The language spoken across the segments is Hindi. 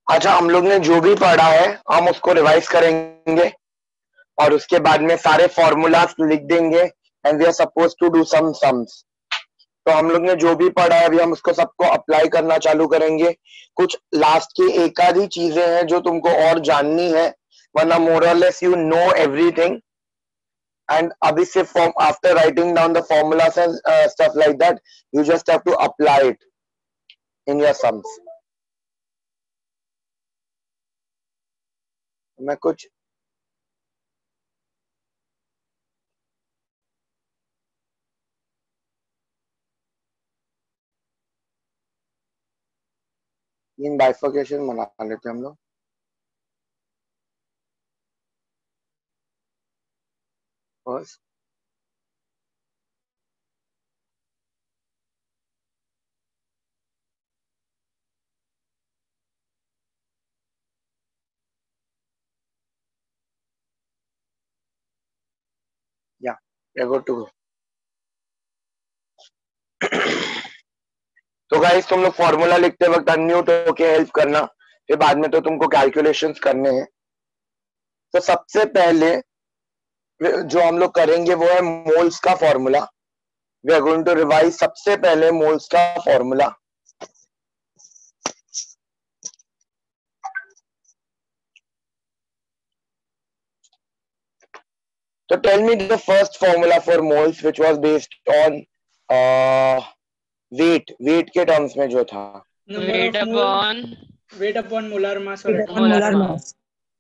अच्छा, हम लोग ने जो भी पढ़ा है हम उसको रिवाइज करेंगे और उसके बाद में सारे फॉर्मूलाज लिख देंगे and we are suppose to do some sums. तो हम लोग ने जो भी पढ़ा है अभी हम उसको सबको अप्लाई करना चालू करेंगे। कुछ लास्ट की एक आधी चीजें हैं जो तुमको और जाननी है, वरना मोर और less you know everything. And अभी सिर्फ form after writing down the formulas and stuff like that you just have to apply it in your sums. मैं कुछ इन बाइफर्केशन बना लेते हैं हम लोग। फर्स्ट या गो टू गो। तो गाइस तुम लोग फॉर्मूला लिखते वक्त अनम्यूट होके हेल्प करना, फिर बाद में तो तुमको कैलकुलेशंस करने हैं। तो सबसे पहले जो हम लोग करेंगे वो है मोल्स का formula. We are going to revise सबसे पहले मोल्स का फॉर्मूला। तो tell me the first formula for moles which was based on weight के टर्म्स में जो था। वेट अपॉन मोलर मास और मोलर मास।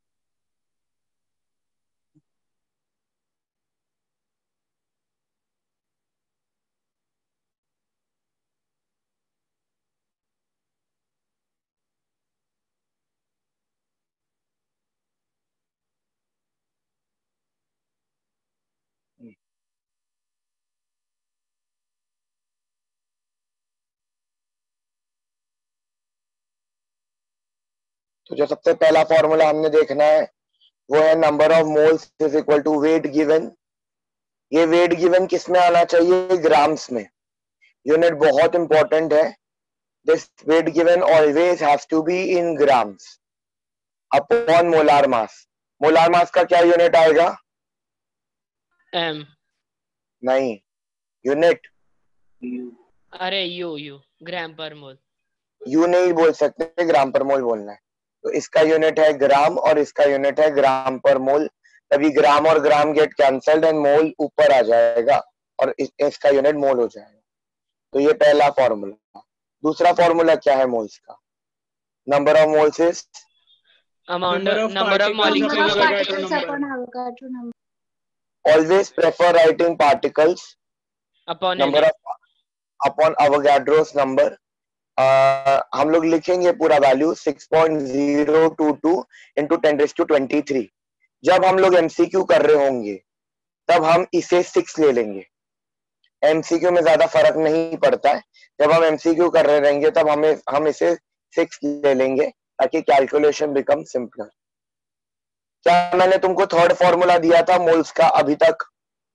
तो जो सबसे पहला फॉर्मूला हमने देखना है वो है number of moles is equal to weight given. ये वेट गिवन किस में आना चाहिए? ग्राम्स में। यूनिट बहुत इंपॉर्टेंट है। This weight given always has to be in grams upon molar mass. Molar mass का क्या यूनिट आएगा? एम। नहीं, यूनिट। अरे यू ग्राम पर मोल। यू नहीं बोल सकते, ग्राम पर मोल बोलना है। तो इसका यूनिट है ग्राम और इसका यूनिट है ग्राम पर मोल। तभी ग्राम और gram get cancelled and mole ऊपर आ जाएगा और इसका यूनिट मोल हो जाएगा। तो ये पहला फॉर्मूला। दूसरा फॉर्मूला क्या है मोल्स का? Number of moles is number of particles upon Avogadro number. Always prefer writing particles upon number of upon Avogadro's number. हम लोग लिखेंगे पूरा वैल्यू 6.022 इंटू 10⁻23। जब हम लोग एमसीक्यू कर रहे होंगे तब हम इसे 6 ले लेंगे। एमसीक्यू में ज्यादा फर्क नहीं पड़ता है। जब हम एमसीक्यू कर रहे रहेंगे तब हम इसे 6 ले लेंगे ताकि कैलकुलेशन बिकम सिंपलर। क्या मैंने तुमको थर्ड फॉर्मूला दिया था मोल्स का अभी तक?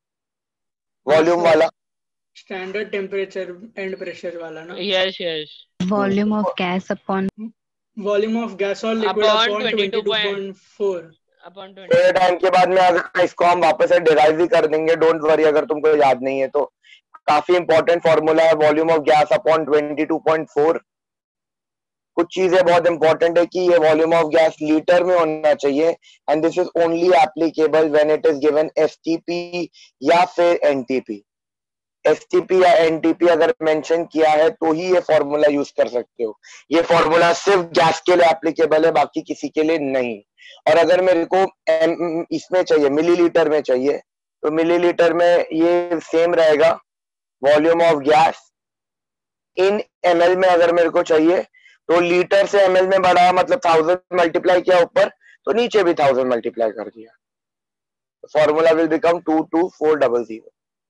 वॉल्यूम वाला, स्टैंडर्ड टेम्परेचर एंड प्रेशर वाला ना? Yes. Volume of gas upon volume of gas और लिक्विड अपॉन 22.4 अपॉन 20। थोड़े टाइम के बाद में अगर इसको हम वापस से डिराइव भी कर देंगे, डोंट वरी अगर तुमको याद नहीं है तो। काफी इंपॉर्टेंट फॉर्मूला है वॉल्यूम ऑफ गैस अपॉन 22.4। कुछ चीजें बहुत इंपॉर्टेंट है कि ये वॉल्यूम ऑफ गैस लीटर में होना चाहिए and this is only applicable when it is given STP या फिर एनटीपी। एसटीपी या एनटीपी अगर मेंशन किया है तो ही ये फॉर्मूला यूज कर सकते हो। ये फॉर्मूला सिर्फ गैस के लिए एप्लीकेबल है, बाकी किसी के लिए नहीं। और अगर मेरे को इसमें चाहिए, मिलीलीटर में चाहिए, तो मिलीलीटर में ये सेम रहेगा। Volume of gas in ML में अगर मेरे को चाहिए तो लीटर से एमएल में बढ़ाया मतलब 1000 मल्टीप्लाई किया ऊपर, तो नीचे भी 1000 मल्टीप्लाई कर दिया। Formula will become 22400।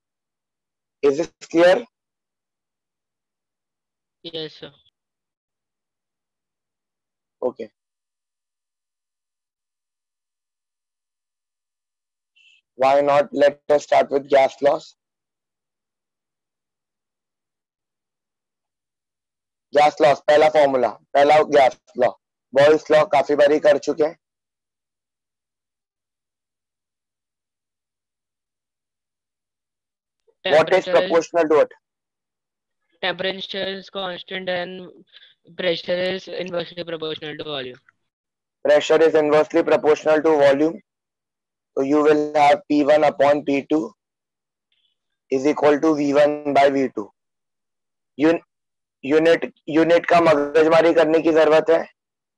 Is this clear? Yes sir. Okay, why not let us start with gas laws. Gas laws पहला फॉर्मूला, पहला गैस लॉ बॉयल्स लॉ काफी बारी कर चुके हैं. What is proportional to what? Temperature is constant and pressure is inversely proportional to volume. Pressure is inversely proportional to volume. So you will have P1 upon P2 is equal to V1 by V2. Unit का मगजमारी करने की जरूरत है?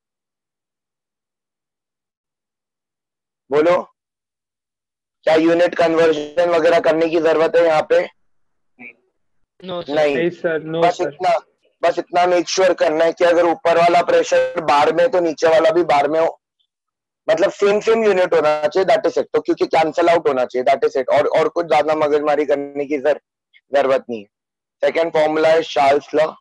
बोलो, क्या यूनिट कन्वर्जन वगैरह करने की जरूरत है यहाँ पे? No, sir. नहीं सर, नो बस सर. इतना मेक श्योर करना है कि अगर ऊपर वाला प्रेशर बार में तो नीचे वाला भी बार में हो, मतलब सेम यूनिट होना चाहिए, दैट इज इट. तो क्योंकि कैंसल आउट होना चाहिए, दैट इज इट. और कुछ ज्यादा मगजमारी करने की जरूरत नहीं है. सेकेंड फॉर्मूला है चार्ल्स लॉ.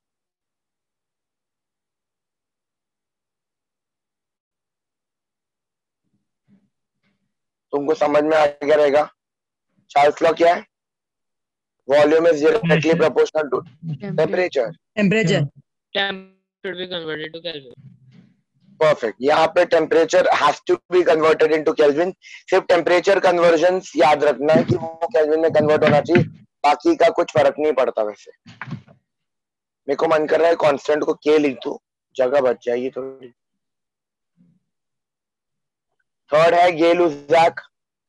तुमको समझ में आ गया रहेगा. चार्ल्स लॉ क्या है? Volume is directly proportional to temperature. Temp should be converted to Kelvin. Perfect. यहाँ पे temperature has to be converted into Kelvin. सिर्फ टेम्परेचर कन्वर्जन याद रखना है कि वो केल्विन में कन्वर्ट होना चाहिए, बाकी का कुछ फर्क नहीं पड़ता. वैसे मेरे को मन कर रहा है कांस्टेंट को के लिख दूं, जगह बच जाएगी थोड़ी. थर्ड है गे-लुसाक.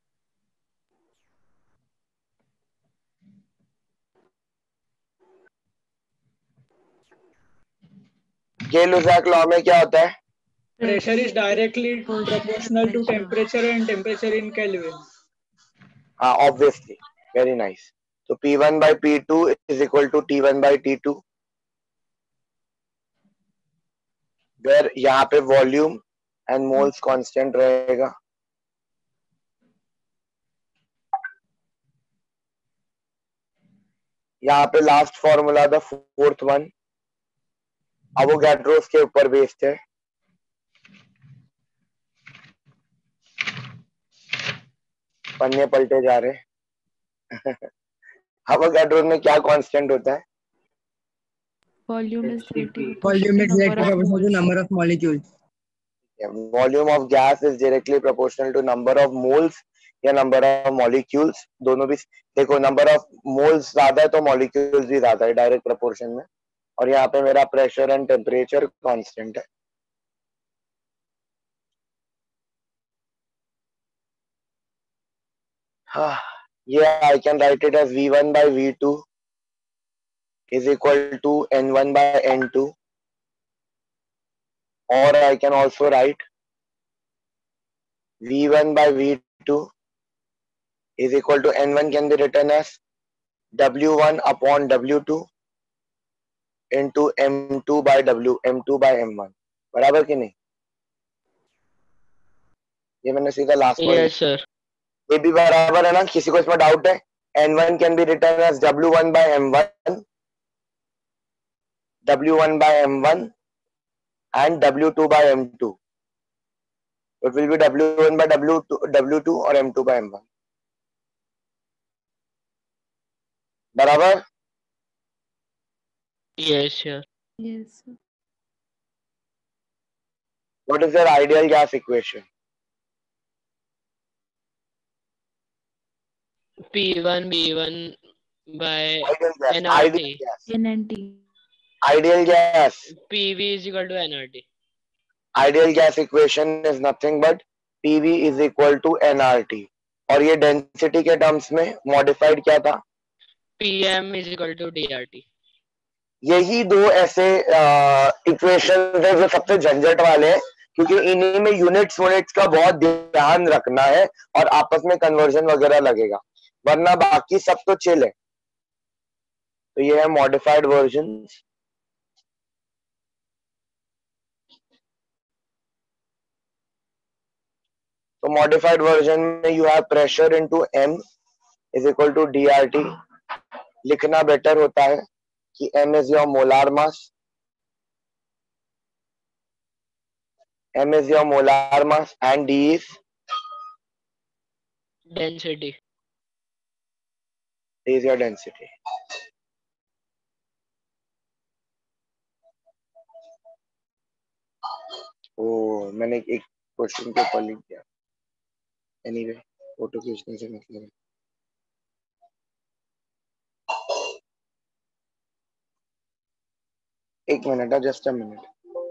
गे-लुसाक लॉ में क्या होता है? Pressure is directly proportional to temperature and temperature in Kelvin. हाँ, obviously. Very nice. So P1 by P2 is equal to T1 by T2. where यहाँ पे वॉल्यूम एंड मोल्स कांस्टेंट रहेगा. यहाँ पे last formula the fourth one Avogadro's के ऊपर बेस्ड है. पन्ने पलटे जा रहे. अवोगाड्रोस में क्या कांस्टेंट होता है? Volume is directly proportional to number of molecules. Volume of gas is directly proportional to number of moles या नंबर ऑफ मॉलिक्यूल्स. दोनों भी देखो, नंबर ऑफ मोल्स ज्यादा है तो मॉलिक्यूल्स भी ज्यादा है डायरेक्ट प्रोपोर्शन में. और यहाँ पे मेरा प्रेशर एंड टेम्परेचर कांस्टेंट है. हाँ, ये I can write it as V1 by V2 is equal to N1 by N2, or I can also write V1 by V2 is equal to N1 can be written as W1 upon W2 into M2 by M2 by M1. बराबर कि नहीं? ये मैंने सीधा लास्ट में. Yes, sir. ये भी बराबर है ना? किसी को इसमें डाउट है? N1 can be written as W1 by M1, W1 by M1 and W2 by M2. It will be W1 by W2 or M2 by M1. बराबर? Yes, sir. Yes. What is your ideal gas equation? P1 B1 by Ideal gas. NRT. Ideal gas. NNT. Ideal gas. PV is equal to NRT. Ideal gas equation is nothing but PV is equal to NRT. और ये डेंसिटी के टर्म्स में मॉडिफाइड क्या था? PM is equal to DRT. यही दो ऐसे इक्वेशन है जो सबसे झंझट वाले हैं, क्योंकि इन्हीं में यूनिट्स का बहुत ध्यान रखना है और आपस में कन्वर्जन वगैरह लगेगा, वरना बाकी सब तो चिल है. तो ये है मॉडिफाइड वर्जन. तो मॉडिफाइड वर्जन में you have pressure into M is equal to DRT. लिखना बेटर होता है कि M is your molar mass. M is your molar mass and D is Density. D is your density. Oh, मैंने एक क्वेश्चन के ऊपर लिख दिया। एनीवे फोटो खींचने से मतलब है। एक मिनट, जस्ट अ मिनट।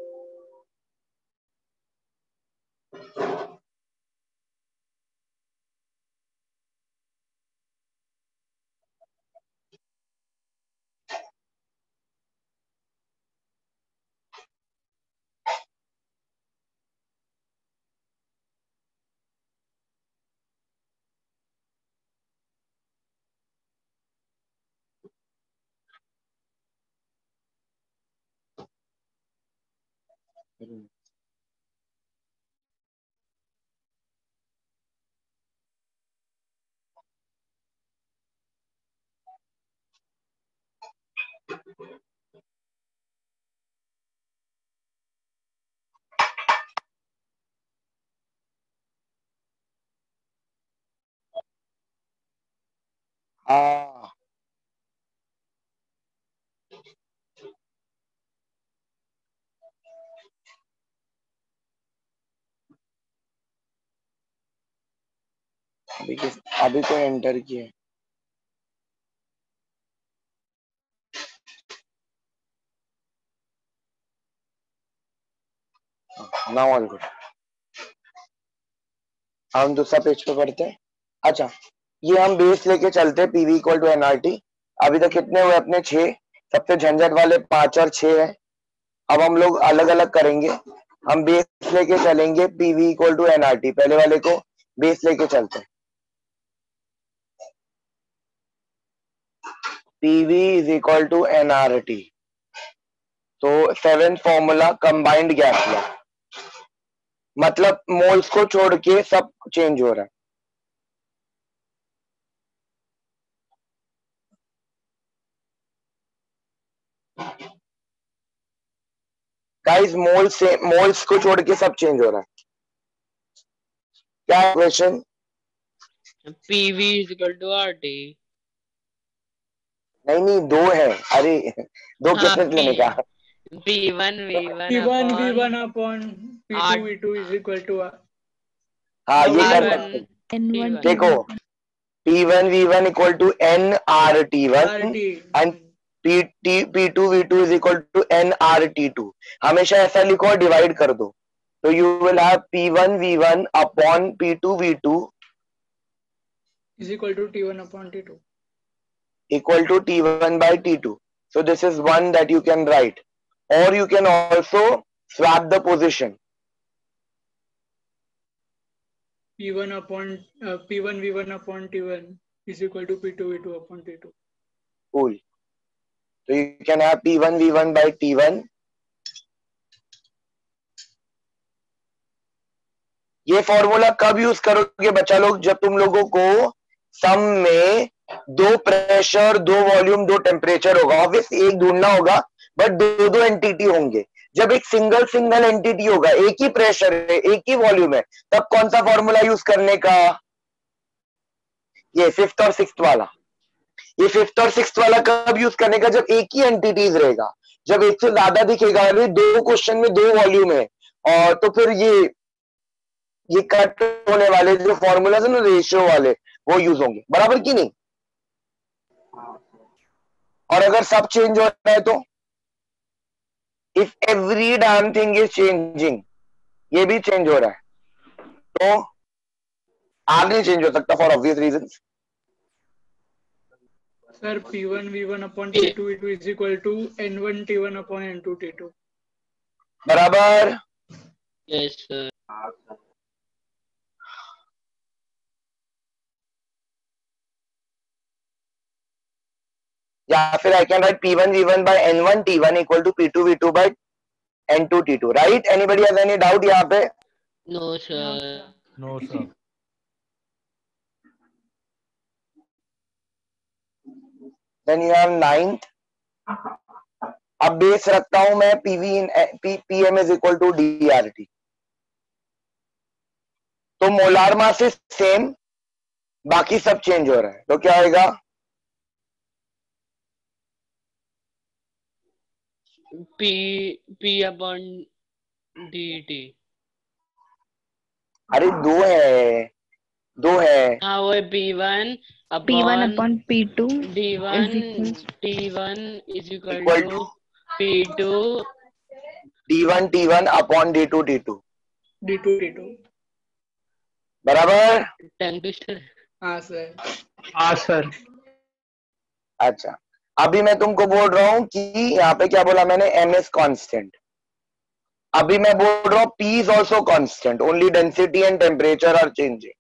हाँ अभी तो एंटर किए। Now all good. हम दूसरा पेज पे पढ़ते हैं। अच्छा, ये हम बेस लेके चलते हैं, पीवी इक्वल टू एनआरटी। अभी तक कितने हुए अपने? 6। सबसे झंझट वाले 5 और 6 है। अब हम लोग अलग अलग करेंगे। हम बेस लेके चलेंगे, पीवी इक्वल टू एनआरटी। पहले वाले को बेस लेके चलते हैं। PV is equal to NRT. तो 7th formula combined gas law, मतलब मोल्स को छोड़ के सब चेंज हो रहा है। गाइस मोल्स को छोड़ के सब चेंज हो रहा है। क्या question? PV is equal to RT. नहीं, 2 है। अरे 2 हाँ, किसने लेने का? P1 V1 P1 upon V1 upon P2 R V2 is equal to हाँ, ये कर R1 सकते हैं। N1 T1. देखो, T1 P1 V1 equal to N R T one RT। And P2 V2 is equal to N R T two. हमेशा ऐसा लिखो और डिवाइड कर दो, तो you will have P1 V1 upon P2 V2 is equal to T1 upon T2. equal to T1 by T2. So this is one that you can write, or you can also swap the position. P1 upon P1 V1 upon T1 is equal to P2 V2 upon T2. Cool. So you can have P1 V1 by T1. ये फॉर्मूला कब यूज करोगे बच्चा लोग? जब तुम लोगों को सम में 2 प्रेशर, 2 वॉल्यूम, 2 टेम्परेचर होगा। ऑब्वियस एक ढूंढना होगा, बट 2 एंटिटी होंगे। जब एक सिंगल एंटिटी होगा, एक ही प्रेशर है, एक ही वॉल्यूम है, तब कौन सा फॉर्मूला यूज करने का? ये 5th और 6th वाला। ये 5th और 6th वाला कब यूज करने का? जब एक ही एंटिटीज रहेगा। जब एक से ज्यादा दिखेगा, अरे 2 क्वेश्चन में 2 वॉल्यूम है, और तो फिर ये कट होने वाले जो फॉर्मूलाज है ना, रेशियो वाले, वो यूज होंगे। बराबर की नहीं? और अगर सब चेंज हो रहा है तो if every damn thing is changing, ये भी चेंज हो रहा है, तो आर नहीं चेंज हो सकता for obvious reason. Sir, P1 V1 upon P2 V2 is equal to N1 T1 upon N2 T2. बराबर। Yes, sir. या फिर I can write P1 V1 by N1 T1 equal to P2 V2 by N2 T2, right? Anybody has any doubt यहाँ पे? No, sir. No, sir. Then you have 9th. अब बेस रखता हूं मैं PV in PM is equal to DRT. तो मोलार मास इज सेम, बाकी सब चेंज हो रहा है, तो क्या आएगा? P upon DT. अरे दो है हाँ वो है P1 P1 upon upon P2 D1 is equals T1 is equal equal to to P2 D1 upon D2 D2 बराबर। Tongue twister. हाँ सर। हाँ सर। अच्छा अभी मैं तुमको बोल रहा हूं कि यहाँ पे क्या बोला मैंने, m इज कांस्टेंट। अभी मैं बोल रहा हूँ P is also constant, only density and temperature are changing.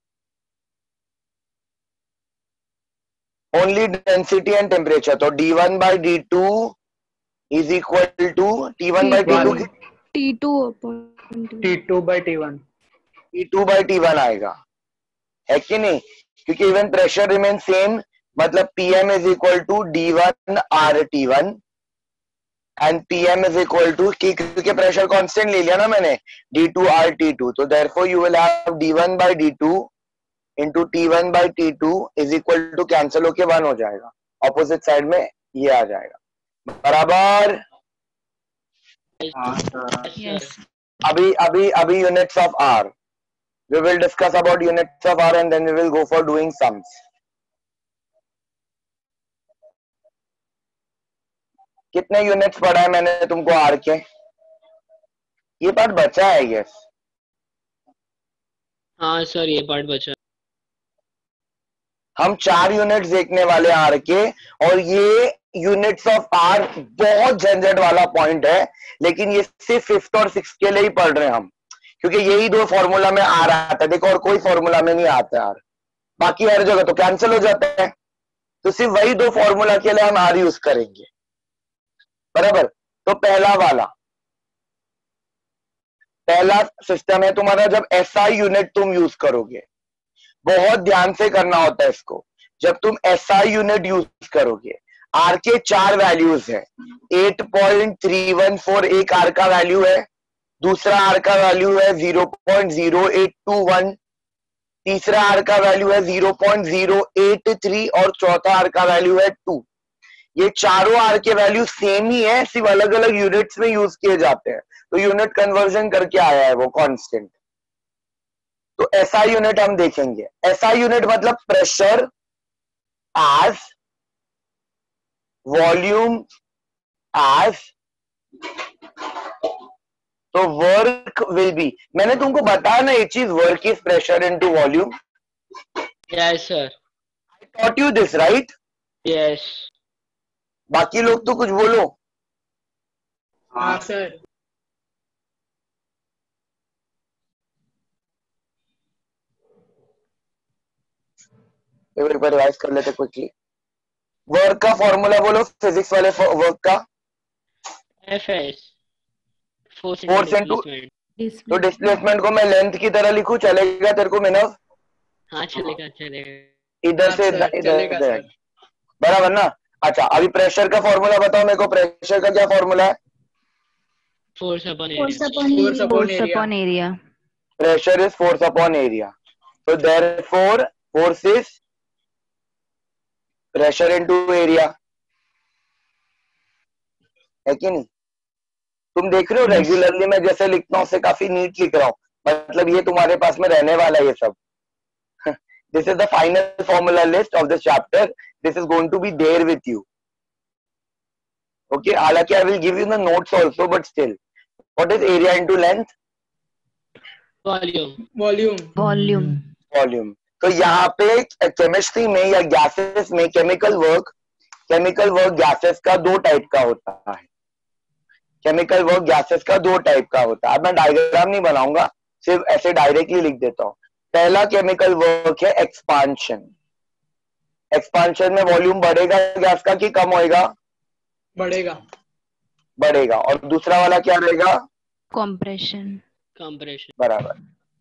Only density and temperature, तो D1 by D2 is equal to T1 by T2 T2 upon T2 by T1। T2 by T1 आएगा, है कि नहीं? क्योंकि इवन प्रेशर रिमेन सेम, मतलब Pm is equal to D1 RT1 and Pm is equal to, क्योंकि प्रेशर कांस्टेंट ले लिया ना मैंने, D2 RT2, तो therefore you will have D1 by D2 into T1 by T2 is equal to, cancel होके 1 हो जाएगा, ऑपोजिट साइड में ये आ जाएगा, बराबर। हाँ सर। yes अभी units of R, we will discuss about units of R and then we will go for doing sums. कितने यूनिट्स पढ़ा है मैंने तुमको R के? ये पार्ट बचा है यस। हाँ सर ये पार्ट बचा। हम 4 यूनिट्स देखने वाले R के, और ये यूनिट्स ऑफ R बहुत झंझट वाला पॉइंट है, लेकिन ये सिर्फ 5th और 6th के लिए ही पढ़ रहे हैं हम, क्योंकि यही 2 फॉर्मूला में R आता है, देखो और कोई फॉर्मूला में नहीं आता R, बाकी हर जगह तो कैंसिल हो जाता है, तो सिर्फ वही 2 फॉर्मूला के लिए हम R यूज करेंगे, बराबर। तो पहला सिस्टम है तुम्हारा, जब SI यूनिट तुम यूज करोगे, बहुत ध्यान से करना होता है इसको, जब तुम SI यूनिट यूज करोगे, R के 4 वैल्यूज है, 8.314 एक R का वैल्यू है, दूसरा R का वैल्यू है 0.0821, तीसरा R का वैल्यू है 0.083 और चौथा R का वैल्यू है 2। ये चारों R के वैल्यू सेम ही है, सिर्फ अलग अलग यूनिट्स में यूज किए जाते हैं, तो यूनिट कन्वर्जन करके आया है वो कांस्टेंट। तो SI यूनिट हम देखेंगे। SI यूनिट मतलब प्रेशर एज वॉल्यूम एज, तो वर्क विल बी, मैंने तुमको बताया ना ये चीज, work is pressure into volume. Yes sir. I taught you this right? Yes. बाकी लोग तो कुछ बोलो। हाँ सर। एक बार रिवाइज कर लेते क्विकली। वर्क का फॉर्मूला बोलो, फिजिक्स वाले वर्क का। FS फोर्स into तो displacement डिस्प्लेसमेंट को मैं लेंथ की तरह लिखूं, चलेगा तेरे को मिनव? हाँ चलेगा चलेगा। इधर हाँ से सर, इधर चलेगा इधर, सर। बराबर ना? अच्छा अभी प्रेशर का फॉर्मूला बताओ मेरे को, प्रेशर का क्या फॉर्मूला है? Force upon force area. Upon force area. upon area pressure is force upon area, तो therefore force is pressure into area, है कि नहीं? तुम देख रहे हो रेगुलरली मैं जैसे लिखता हूँ उससे काफी नीट लिख रहा हूँ, मतलब ये तुम्हारे पास में रहने वाला है ये सब। This is the final formula list of this chapter, this is going to be there with you, okay? हालांकि I will give you the notes also, but still what is area into length? Volume. Volume. तो यहाँ पे केमिस्ट्री में या गैसेस में केमिकल वर्क गैसेस का 2 टाइप का होता है, केमिकल वर्क गैसेस का 2 टाइप का होता है। अब मैं डायग्राम नहीं बनाऊंगा, सिर्फ ऐसे डायरेक्टली लिख देता हूं। पहला केमिकल वर्क है एक्सपांशन। एक्सपांशन में वॉल्यूम बढ़ेगा गैस का कि कम होएगा? बढ़ेगा। और दूसरा वाला क्या रहेगा? compression बराबर।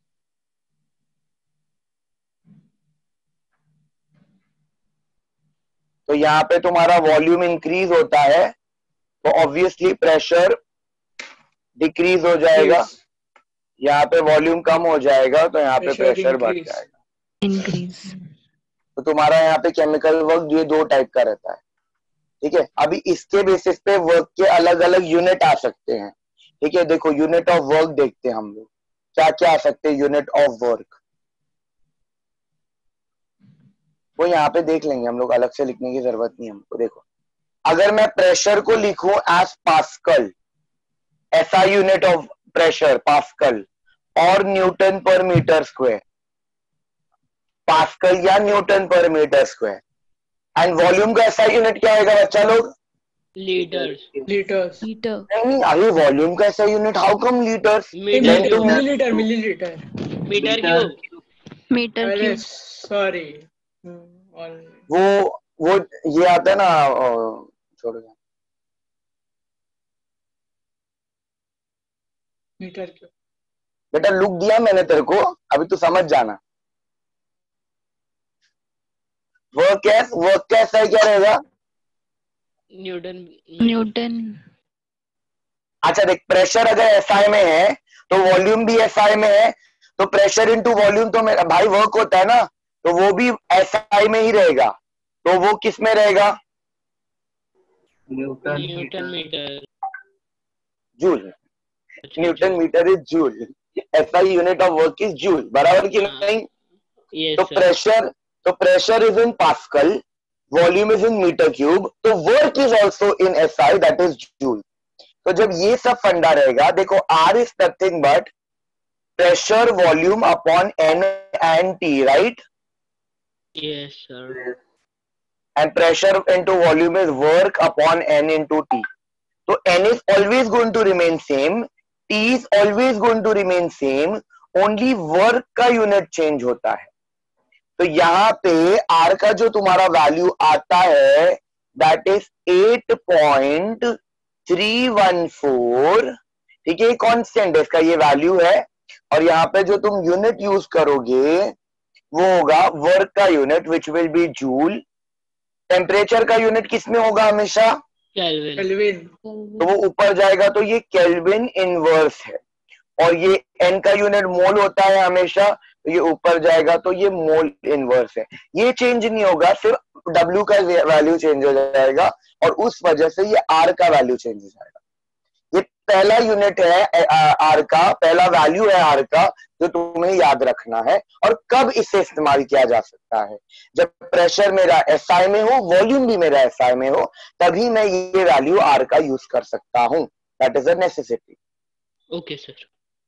तो यहाँ पे तुम्हारा वॉल्यूम इंक्रीज होता है तो ऑब्वियसली प्रेशर डिक्रीज हो जाएगा, यहाँ पे वॉल्यूम कम हो जाएगा तो यहाँ पे प्रेशर बढ़ जाएगा, increase तो तुम्हारा यहाँ पे केमिकल वर्क ये 2 टाइप का रहता है, ठीक है? अभी इसके बेसिस पे वर्क के अलग अलग यूनिट आ सकते हैं, ठीक है? देखो यूनिट ऑफ वर्क देखते हैं हम लोग। क्या क्या आ सकते हैं यूनिट ऑफ वर्क, वो यहाँ पे देख लेंगे हम लोग, अलग से लिखने की जरूरत नहीं हमको। देखो अगर मैं प्रेशर को लिखूं as pascal, SI unit of pressure pascal, और newton per metre square, pascal या newton per metre square, and volume का SI यूनिट क्या होगा बच्चा लोग? लीटर्स, liters, लीटर, नहीं, अरे वॉल्यूम का SI unit how come litres? Metre, milliliter, milliliter. Metre cube, metre अरे क्यूब, sorry. All वो ये आता है ना, छोड़ो, meter cube. बेटा लुक दिया मैंने तेरे को, अभी तू समझ जाना। वर्क कैसा है, क्या रहेगा? न्यूटन, न्यूटन, अच्छा देख, प्रेशर अगर SI में है तो वॉल्यूम भी SI में है, तो प्रेशर इनटू वॉल्यूम तो मेरा भाई वर्क होता है ना, तो वो भी SI में ही रहेगा, तो वो किस में रहेगा? Newton metre, joule. Newton metre is joule, SI unit of work is joule, बराबर कि नहीं? यस तो sir, pressure is in pascal, volume is in metre cube, तो work is also in SI, that is joule. तो जब ये सब फंडा रहेगा, देखो R is nothing but pressure volume upon N and T, right? Yes sir, And pressure into volume is work upon N into T. So N is always going to remain same, T is always going to remain same, only work का यूनिट चेंज होता है। तो यहाँ पे R का जो तुम्हारा वैल्यू आता है दैट इज 8.314, ठीक है, कांस्टेंट है, इसका ये वैल्यू है, और यहाँ पे जो तुम यूनिट यूज करोगे वो होगा वर्क का unit which will be joule. Temperature का यूनिट किसमें होगा हमेशा? Kelvin, Kelvin. तो वो ऊपर जाएगा तो ये केल्विन इनवर्स है, और ये N का यूनिट मोल होता है हमेशा, तो ये ऊपर जाएगा तो ये मोल इनवर्स है। ये चेंज नहीं होगा, सिर्फ W का वैल्यू चेंज हो जाएगा, और उस वजह से ये R का वैल्यू चेंज हो जाएगा। ये पहला यूनिट है R का, पहला वैल्यू है R का, जो तुम्हें याद रखना है। और कब इसे इस्तेमाल किया जा सकता है? जब प्रेशर मेरा SI में हो, वॉल्यूम भी मेरा SI में हो, तभी मैं ये वैल्यू R का यूज कर सकता हूं, that is a necessity. Okay sir,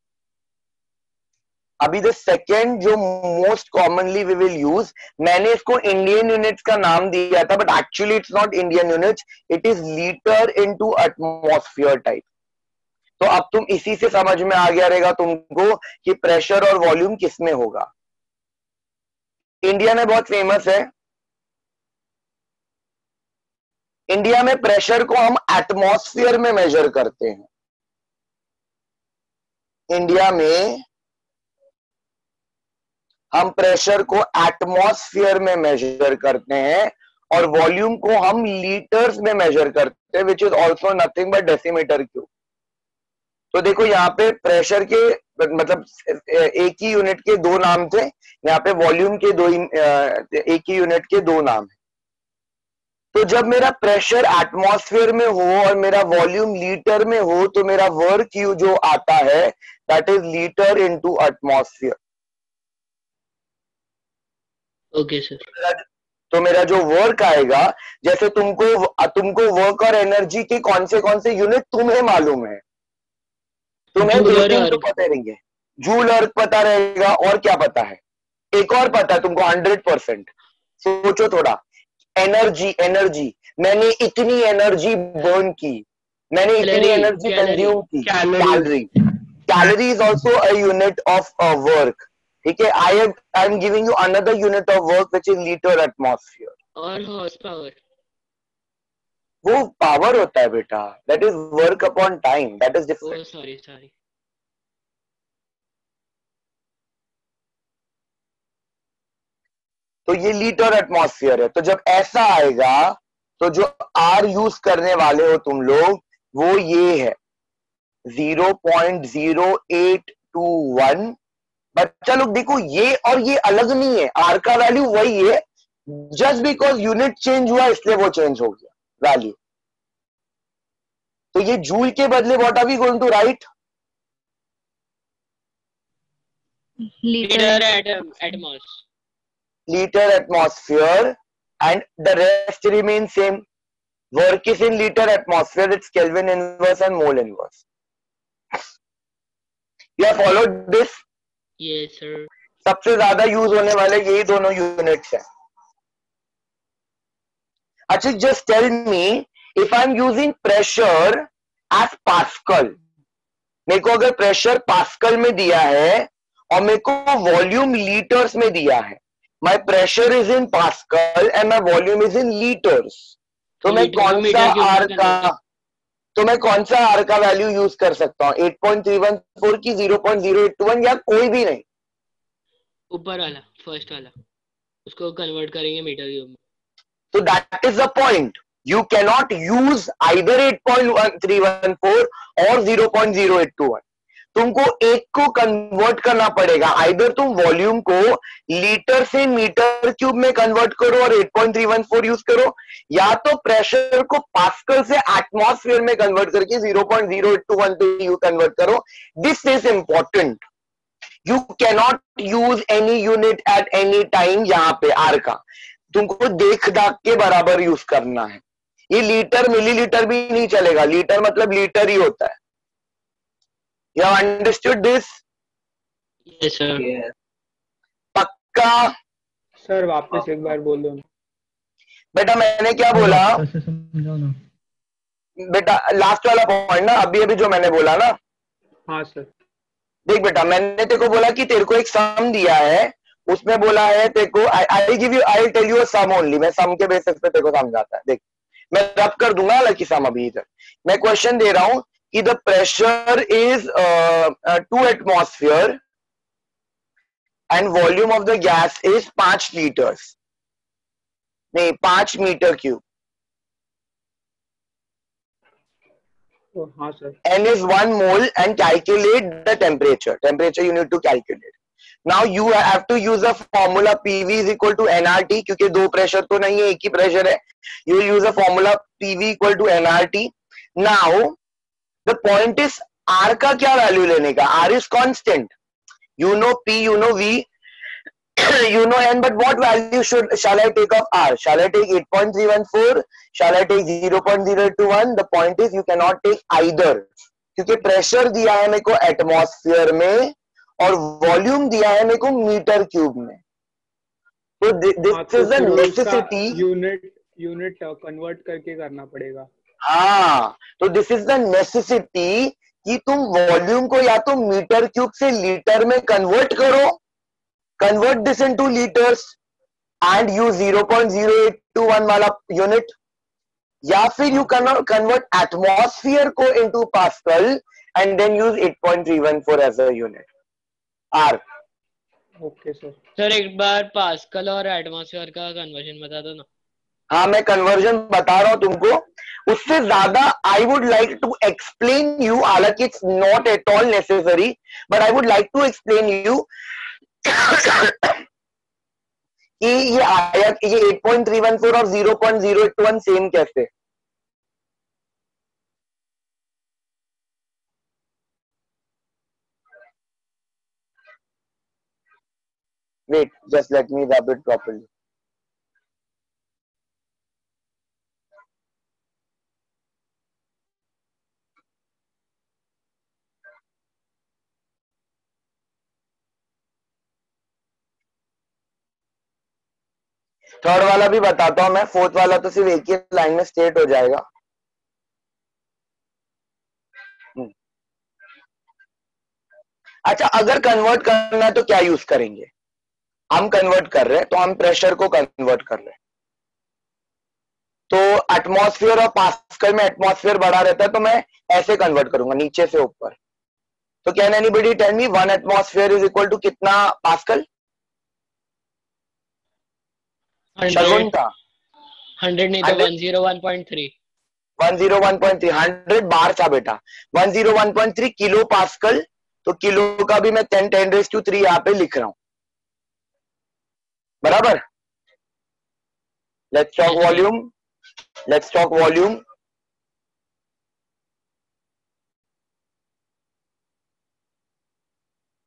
अभी द सेकेंड जो most commonly we will use, मैंने इसको इंडियन यूनिट्स का नाम दिया था, but actually it's not Indian units, it is litre into atmosphere type. तो अब तुम इसी से समझ में आ गया रहेगा तुमको कि प्रेशर और वॉल्यूम किस में होगा। इंडिया में बहुत फेमस है, इंडिया में प्रेशर को हम एटमॉस्फेयर में मेजर करते हैं। इंडिया में हम प्रेशर को एटमॉस्फेयर में मेजर करते हैं, और वॉल्यूम को हम लीटर्स में मेजर करते हैं, which is also nothing but decimetre cube. तो देखो यहाँ पे प्रेशर के मतलब एक ही यूनिट के दो नाम थे, यहाँ पे वॉल्यूम के एक ही यूनिट के दो नाम है। तो जब मेरा प्रेशर एटमॉस्फेयर में हो और मेरा वॉल्यूम लीटर में हो, तो मेरा वर्क यू जो आता है that is litre into atmosphere. Okay sir, तो मेरा जो वर्क आएगा, जैसे तुमको वर्क और एनर्जी के कौन से यूनिट तुम्हें मालूम है, तुम्हें जूल दो और तीन तो अर्ग, पता रहेंगे, जूल अर्ग पता रहेगा, और क्या पता है? एक और पता है तुमको 100%। सोचो थोड़ा, एनर्जी, मैंने इतनी एनर्जी बर्न की, मैंने इतनी Calorie, एनर्जी calorie, कंज्यूम की, Calorie. Calorie is also a unit of work, ठीक है। I am giving you another unit of work which is litre atmosphere. और हॉर्स पावर, वो पावर होता है बेटा, that is work upon time, that is different. Oh sorry, तो ये लीटर एटमॉस्फेयर है। तो जब ऐसा आएगा तो जो आर यूज करने वाले हो तुम लोग, वो ये है 0.0821। बच्चा लोग देखो, ये और ये अलग नहीं है, आर का वैल्यू वही है, जस्ट बिकॉज यूनिट चेंज हुआ इसलिए वो चेंज हो गया वैल्यू। तो ये जूल के बदले what are we going to write? Liter. atmos. Liter atmosphere, and the rest remains same. Work is in liter atmosphere, it's Kelvin inverse and mole inverse. You have followed this? Yes, sir. सबसे ज्यादा यूज होने वाले यही दोनों यूनिट्स हैं. अच्छा, just tell me if I'm using pressure as Pascal. मेरे को अगर प्रेशर पास्कल में दिया है और मेरे को वॉल्यूम लीटर्स में दिया है, my pressure is in pascal and my volume is in litres, तो मैं कौन सा आर का वैल्यू यूज कर सकता हूँ? 8.314 की 0.0821 या कोई भी नहीं? ऊपर वाला, फर्स्ट वाला, उसको कन्वर्ट करेंगे मीटर क्यूब में. So that is the point. You cannot use either 8.314 or 0.0821. तुमको एक को कन्वर्ट करना पड़ेगा. आइदर तुम वॉल्यूम को लीटर से मीटर क्यूब में कन्वर्ट करो और 8.314 यूज करो, या तो प्रेशर को पास्कल से एटमॉस्फेयर में कन्वर्ट करके 0.0821 पे यू कन्वर्ट करो. This is important. You cannot use any unit at any time. यहाँ पे आर का तुमको देख दाख के बराबर यूज करना है. ये लीटर मिलीलीटर भी नहीं चलेगा. लीटर मतलब लीटर ही होता है. You have understood this? Yes, sir. Yes. पक्का? सर वापस एक बार बोल दो. बेटा मैंने क्या बोला? बेटा लास्ट वाला पॉइंट ना, अभी अभी जो मैंने बोला ना. हाँ सर. देख बेटा, मैंने तेरे को बोला कि तेरे को एक सम दिया है, उसमें बोला है तेरे को I give you, I tell you a sum only. मैं सम के बेसिस पे तेरे को समझाता है. देख मैं रब कर दूंगा, हालांकि सम अभी इधर मैं क्वेश्चन दे रहा हूं कि the pressure is 2 atmosphere and volume of the gas is 5 litres, नहीं 5 मीटर क्यूब. हाँ sir. N is 1 mole and calculate the temperature. Temperature you need to calculate. Now you have to use a formula PV is equal to nRT, क्योंकि दो प्रेशर तो नहीं है, एक ही प्रेशर है. You use a formula PV equal to nRT. Now the point is R का क्या वैल्यू लेने का? R is constant. You know P, you know V, you know N, but what value shall I take of R? Shall I take 8.314? Shall I take 0.021? The point is you cannot take either, क्योंकि प्रेशर दिया है मेरे को एटमॉस्फेयर में और वॉल्यूम दिया है मेरे को मीटर क्यूब में. तो this is a necessity. Unit convert करके करना पड़ेगा. हाँ, तो दिस इज द नेसेसिटी कि तुम वॉल्यूम को या तो मीटर क्यूब से लीटर में कन्वर्ट करो, convert this into litres and use 0.0821 वाला यूनिट, या फिर यू कन्वर्ट एटमॉस्फेयर को into pascal and then use 8.314 as a unit R. Okay sir. Sir एक बार पास्कल और एटमॉस्फेयर का कन्वर्जन बता दो ना. हाँ, मैं कन्वर्जन बता रहा हूं तुमको. उससे ज्यादा I would like to explain you, हालांकि it's not at all necessary, but I would like to explain you कि ये आया, ये 8.314 और 0.081 सेम कैसे. Wait, just let me rub it properly. Third वाला भी बताता हूं मैं. फोर्थ वाला तो सिर्फ एक ही लाइन में स्टेट हो जाएगा. अच्छा, अगर कन्वर्ट करना है तो क्या यूज करेंगे? हम कन्वर्ट कर रहे हैं तो हम प्रेशर को कन्वर्ट कर रहे हैं. तो एटमॉस्फेयर और पास्कल में एटमॉस्फेयर बड़ा रहता है, तो मैं ऐसे कन्वर्ट करूंगा नीचे से ऊपर. तो can anybody tell me 1 atmosphere is equal to कितना पास्कल? 100 था. 100 नहीं तो 101.3. 101.3. 100 बार था बेटा. 101.3 किलो पास्कल. तो किलो का भी मैं 10⁻³ यहाँ पे लिख रहा हूं. बराबर. Let's talk volume. Let's talk volume.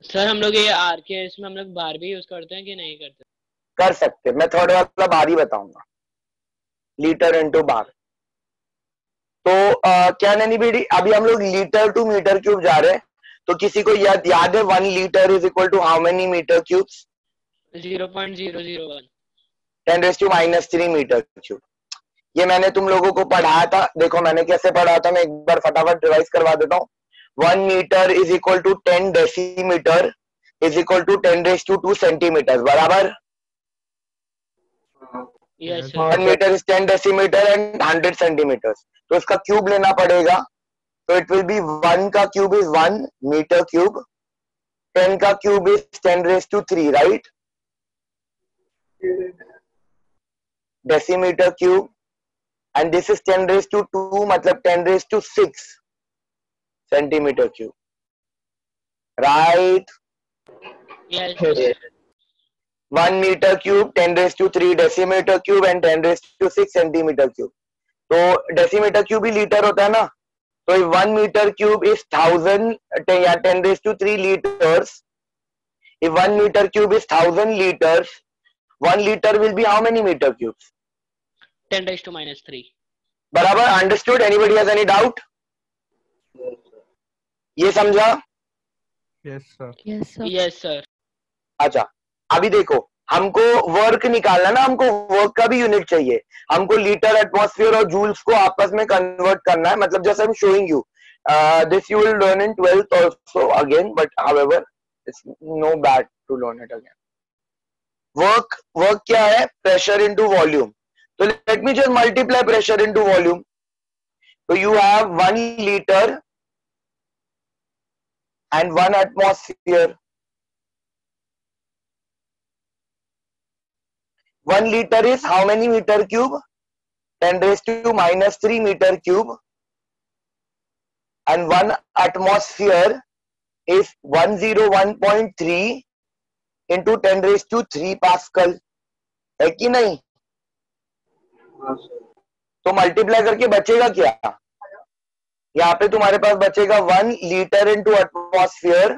Sir हम लोग ये आर के इसमें हम लोग बार भी यूज करते हैं कि नहीं करते? कर सकते, मैं थर्ड वाला बार ही बताऊंगा, लीटर इनटू बार। तो क्या नहीं बेटी, अभी हम लोग लीटर टू मीटर क्यूब जा रहे हैं, तो किसी को याद है 1 litre is equal to how many metre cubes? 0.001 10⁻³ metre cube. ये मैंने तुम लोगों को पढ़ाया था, देखो मैंने कैसे पढ़ाया था, मैं एक बार फटाफट रिवाइज करवा देता हूँ। 1 metre is equal to 10 decimetre is equal to 10⁻² centimetre, बराबर? Yes sir. 1 metre is 10 decimetre and 100 centimetre, तो इसका क्यूब लेना पड़ेगा। तो इट विल बी 1 का क्यूब इज 1 मीटर क्यूब, 10 का cube is 10⁻³ right, decimetre cube, and this is 10⁻², मतलब 10⁻6 centimetre cube, right? Yes sir. 1 metre cube, 10⁻³ decimetre cube and 10⁻6 centimetre cube. तो डेसीमीटर क्यूब ही लीटर होता है ना, तो 1 मीटर क्यूब इज 1000 या 10⁻³ liters. If 1 meter cube is 1000 liters, 1 liter will be how many meter cubes? 10⁻³ बराबर, understood? Anybody has any doubt? ये समझा? Yes sir. Yes, sir. Yes sir. अच्छा, अभी देखो, हमको वर्क निकालना ना, हमको वर्क का भी यूनिट चाहिए, हमको लीटर, एटमॉस्फेयर और जूल्स को आपस में कन्वर्ट करना है, मतलब जैसे I'm showing you, this you will learn in 12th also again, but however it's no bad to learn it again. Work क्या है? Pressure into volume. तो let me just multiply pressure into volume. तो you have 1 litre and 1 atmosphere. 1 liter is how many meter cube? 10⁻³ meter cube, and 1 atmosphere is 101.3 into 10⁻³ Pascal, है कि नहीं? तो मल्टीप्लाई करके बचेगा क्या? यहाँ पे तुम्हारे पास बचेगा 1 litre into atmosphere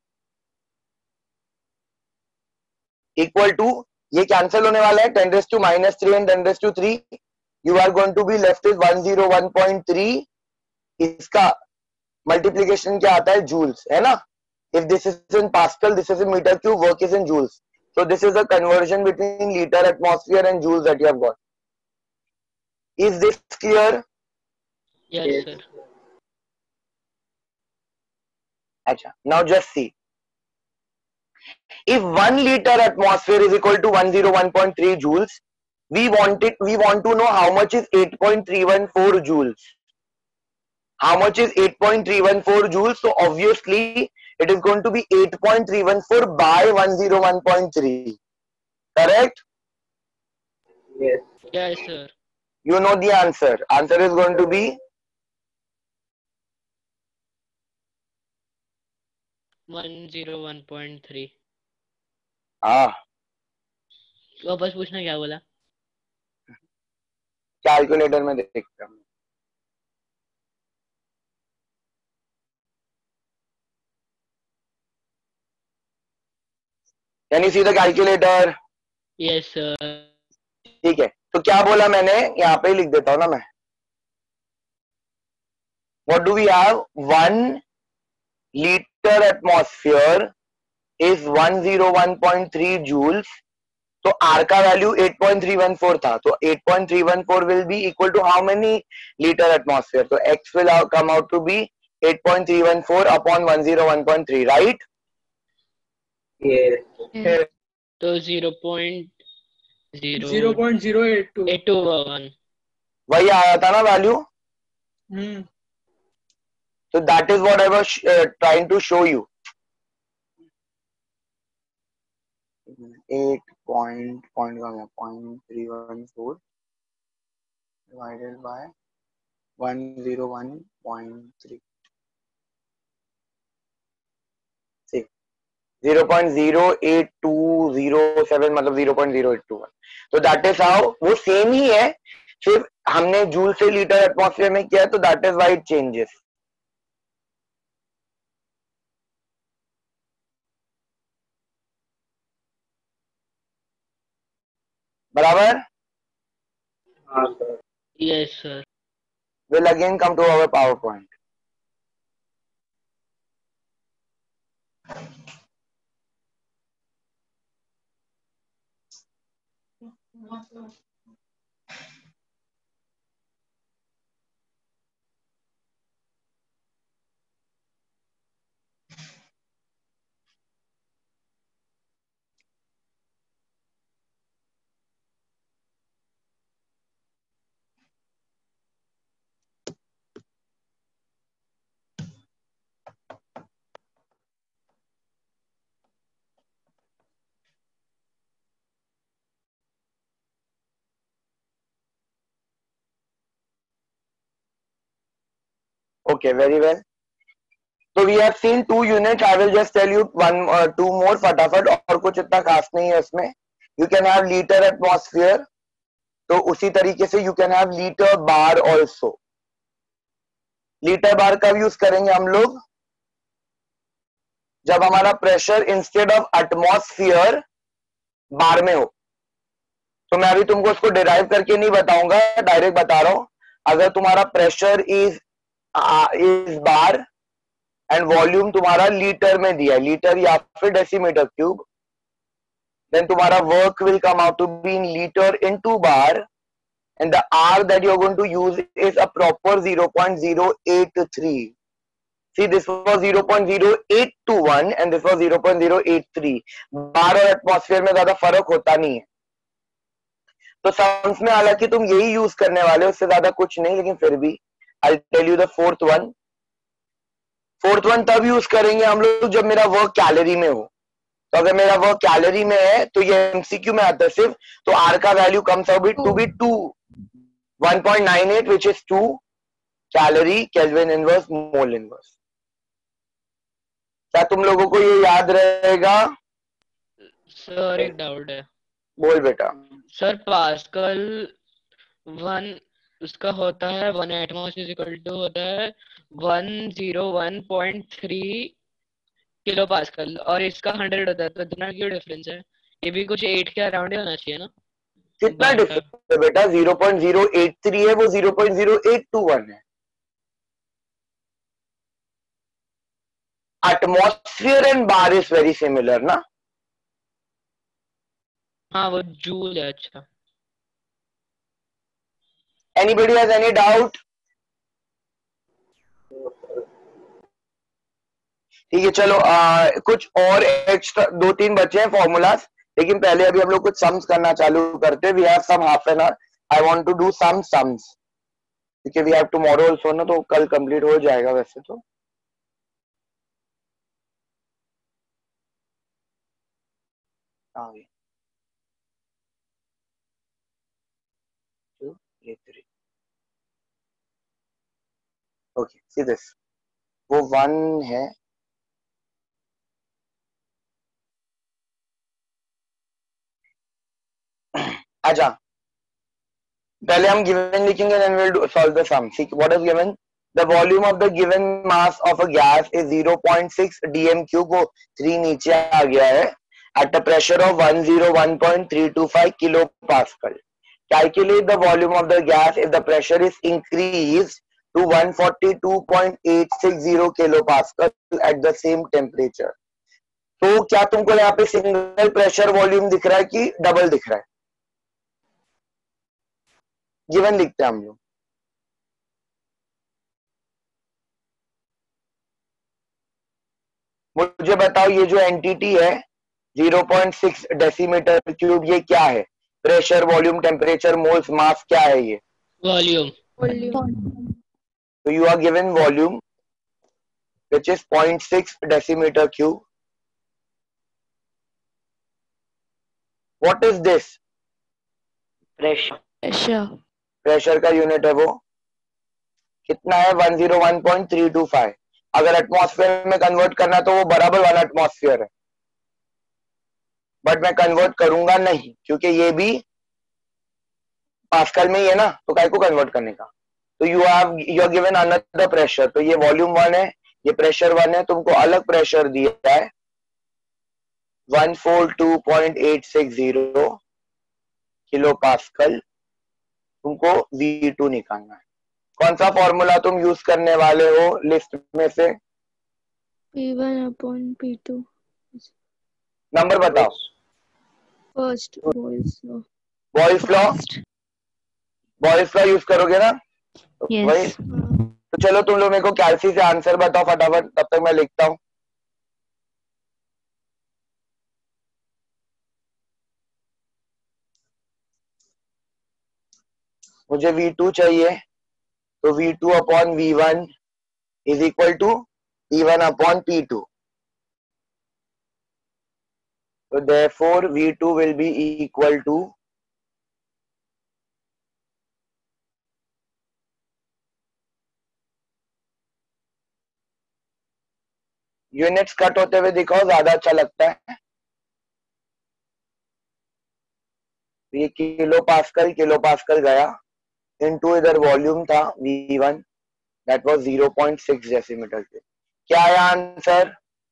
equal to, ये कैंसिल होने वाला है, 10⁻³ and 10⁻³, you are going to be left with 101.3, इसका मल्टीप्लीकेशन क्या आता है? जूल्स, है ना? If this is in pascal, this is in metre cube, work is in joules, so this is a conversion between liter, atmosphere and joules that you have got. Is this clear? Yes sir. Acha, now just see, if 1 liter atmosphere is equal to 101.3 joules, we want to know how much is 8.314 joules. How much is 8.314 joules? So obviously it is going to be 8.314 by 101.3, correct? Yes sir. You know the answer. Answer is going to be 101.3। हाँ, वापस पूछना क्या बोला? कैलकुलेटर में देखते हैं। Can you see the calculator? Yes sir. ठीक है, तो क्या बोला मैंने, यहाँ पे लिख देता हूँ ना मैं। What do we have? 1 liter atmosphere is 101.3 joules. तो R का वैल्यू 8.314 था, तो 8.314 will be equal to how many liter atmosphere? तो X will come out to be 8.314 upon 101.3, right? Yes. तो 0.082 0.082 वही आया था ना value. Hmm So that is what I was trying to show you. 8.314 divided by 101.3. See, 0.08207 मतलब 0.0821. तो that is how, वो सेम ही है, सिर्फ हमने जूल से लीटर एटमॉस्फेयर में किया, तो that is why it changes. बराबर? हाँ sir. Yes, sir. We'll again come to our PowerPoint. Okay, very well. So we have seen 2 units. I will just tell you two more फटाफट, और कुछ इतना खास नहीं है उसमें. You can have liter atmosphere. तो उसी तरीके से you can have liter bar also. Litre bar कब यूज करेंगे हम लोग? जब हमारा pressure instead of atmosphere bar में हो. तो मैं अभी तुमको उसको डिराइव करके नहीं बताऊंगा, डायरेक्ट बता रहा हूं. अगर तुम्हारा pressure is bar and volume तुम्हारा लीटर में दिया है, लीटर या फिर डेसीमीटर क्यूब, देन तुम्हारा work will come out to be in litre into bar, and the R that you're going to use is a proper 0.083. See, this was 0.0821 and this was 0.083. Bar और एटमॉस्फेयर में ज्यादा फर्क होता नहीं है. तो सम्स में हालांकि तुम यही यूज करने वाले हो, उससे ज्यादा कुछ नहीं, लेकिन फिर भी I'll tell you the fourth one. Fourth one तब यूज करेंगे हम लोग जब मेरा वर्क कैलोरी में हो. तो अगर मेरा वर्क कैलोरी में है तो ये एमसीक्यू में आता है सिर्फ, तो आर का value comes out to be 1.98 which is 2 calorie Kelvin inverse mole inverse. क्या तुम लोगों को ये याद रहेगा? सर एक डाउट है. बोल बेटा. सर पास्कल 1 उसका होता है 1 एटमॉस्फेयर इक्वल टू होता है 101.3 किलो पास्कल, और इसका 100 होता है, तो इतना क्यों डिफरेंस है? ये भी कुछ 8 के अराउंड ही होना चाहिए ना. कितना डिफरेंस है बेटा? 0.083 है, वो 0.0821 है. Atmosphere and bar is very similar ना. हाँ वो जूल है. अच्छा, एनीबॉडी हैज एनी डाउट? ठीक है, चलो कुछ और एक्स्ट्रा 2-3 बचे हैं फॉर्मूलाज, लेकिन पहले अभी हम लोग कुछ सम्स करना चालू करते हैं. We have some half an hour. I want to do some sums क्योंकि वी हैव टुमारो आल्सो ना, तो कल कंप्लीट हो जाएगा वैसे तो. आगे 2 3. ओके, सी दिस, वो 1 है. अच्छा, पहले हम गिवन लिखेंगे, then we'll solve the sum. See what is given. The volume of the given mass of a gas is 0.6 dm cube. वो 3 नीचे आ गया है. At a pressure of 101.325 kilopascal. Calculate the volume of the gas if the pressure is increased to 142.860 kilopascal at the same temperature. तो क्या तुमको यहाँ पे सिंगल प्रेशर वॉल्यूम दिख रहा है कि डबल दिख रहा है? गिवन लिखते हैं हम लोग. मुझे बताओ, ये जो एंटिटी है 0.6 डेसीमीटर क्यूब, ये क्या है? Pressure, volume, temperature, moles, mass, क्या है ये? वॉल्यूम. तो you are given volume which is 0.6 decimetre cube. What is this? Pressure. Pressure का यूनिट है वो कितना है? 101.325. अगर एटमॉस्फेयर में कन्वर्ट करना तो वो बराबर 1 एटमॉस्फेयर है, बट मैं कन्वर्ट करूंगा नहीं क्योंकि ये भी पास्कल में ही है ना, तो काय को कन्वर्ट करने का. तो you are given another pressure. तो ये वॉल्यूम 1 है, ये प्रेशर 1 है. तुमको अलग प्रेशर दिया है 142.860. किलो पास्कल, तुमको V2 निकालना है। कौन सा फॉर्मूला तुम यूज करने वाले हो लिस्ट में से? P1 upon P2. नंबर बताओ। First Boyle's law. Boyle's law, Boyle's law use करोगे ना? वही। Yes. तो चलो तुम लोग मेरे को कैल्सी से आंसर बताओ फटाफट, तब तक मैं लिखता हूँ। मुझे V2 चाहिए, तो V2 upon V1 is equal to P1 upon P2। So therefore V2 will be equal to units cut होते हुए दिखाओ, ज्यादा अच्छा लगता है। ये किलो पास्कल गया इनटू, इधर वॉल्यूम था V1 that was 0.6 decimetre cube. क्या है आंसर?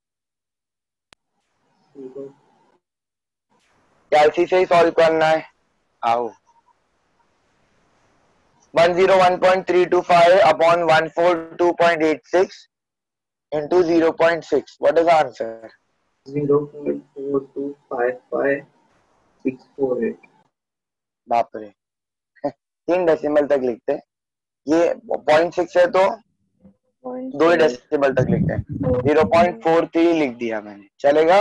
कैल्सी से ही सॉल्व करना है। आओ 101.325 upon 142.86 into 0.6. What is the answer? 0.4255648। बाप रे 3 डेसिमल तक लिखते हैं। ये 0.6 है तो 2 डेसिमल तक लिखते हैं। 0.43 लिख दिया मैंने, चलेगा?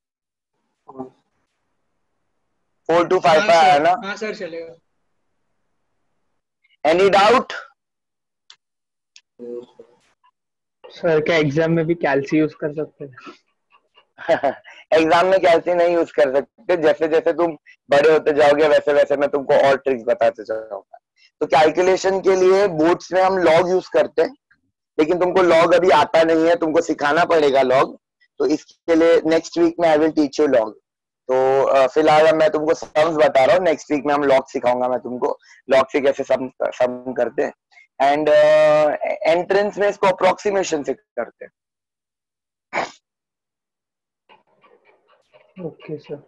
4255 आया ना? हाँ सर चलेगा। Any doubt? सर क्या एग्जाम में भी कैल्सी यूज कर सकते हैं? एग्जाम में कैल्सी नहीं यूज कर सकते, जैसे जैसे तुम बड़े होते जाओगे वैसे वैसे मैं तुमको और ट्रिक्स बताते जाऊंगा। तो कैलकुलेशन के लिए बोर्ड्स में हम लॉग यूज करते हैं, लेकिन तुमको लॉग अभी आता नहीं है, तुमको सिखाना पड़ेगा लॉग। तो इसके लिए नेक्स्ट वीक में I will teach you log. तो फिलहाल मैं तुमको सम्स बता रहा हूँ, नेक्स्ट वीक में हम लॉग सिखाऊंगा मैं तुमको, लॉग से कैसे सम करते हैं। एंड एंट्रेंस में इसको अप्रोक्सीमेशन से करते हैं। Okay sir.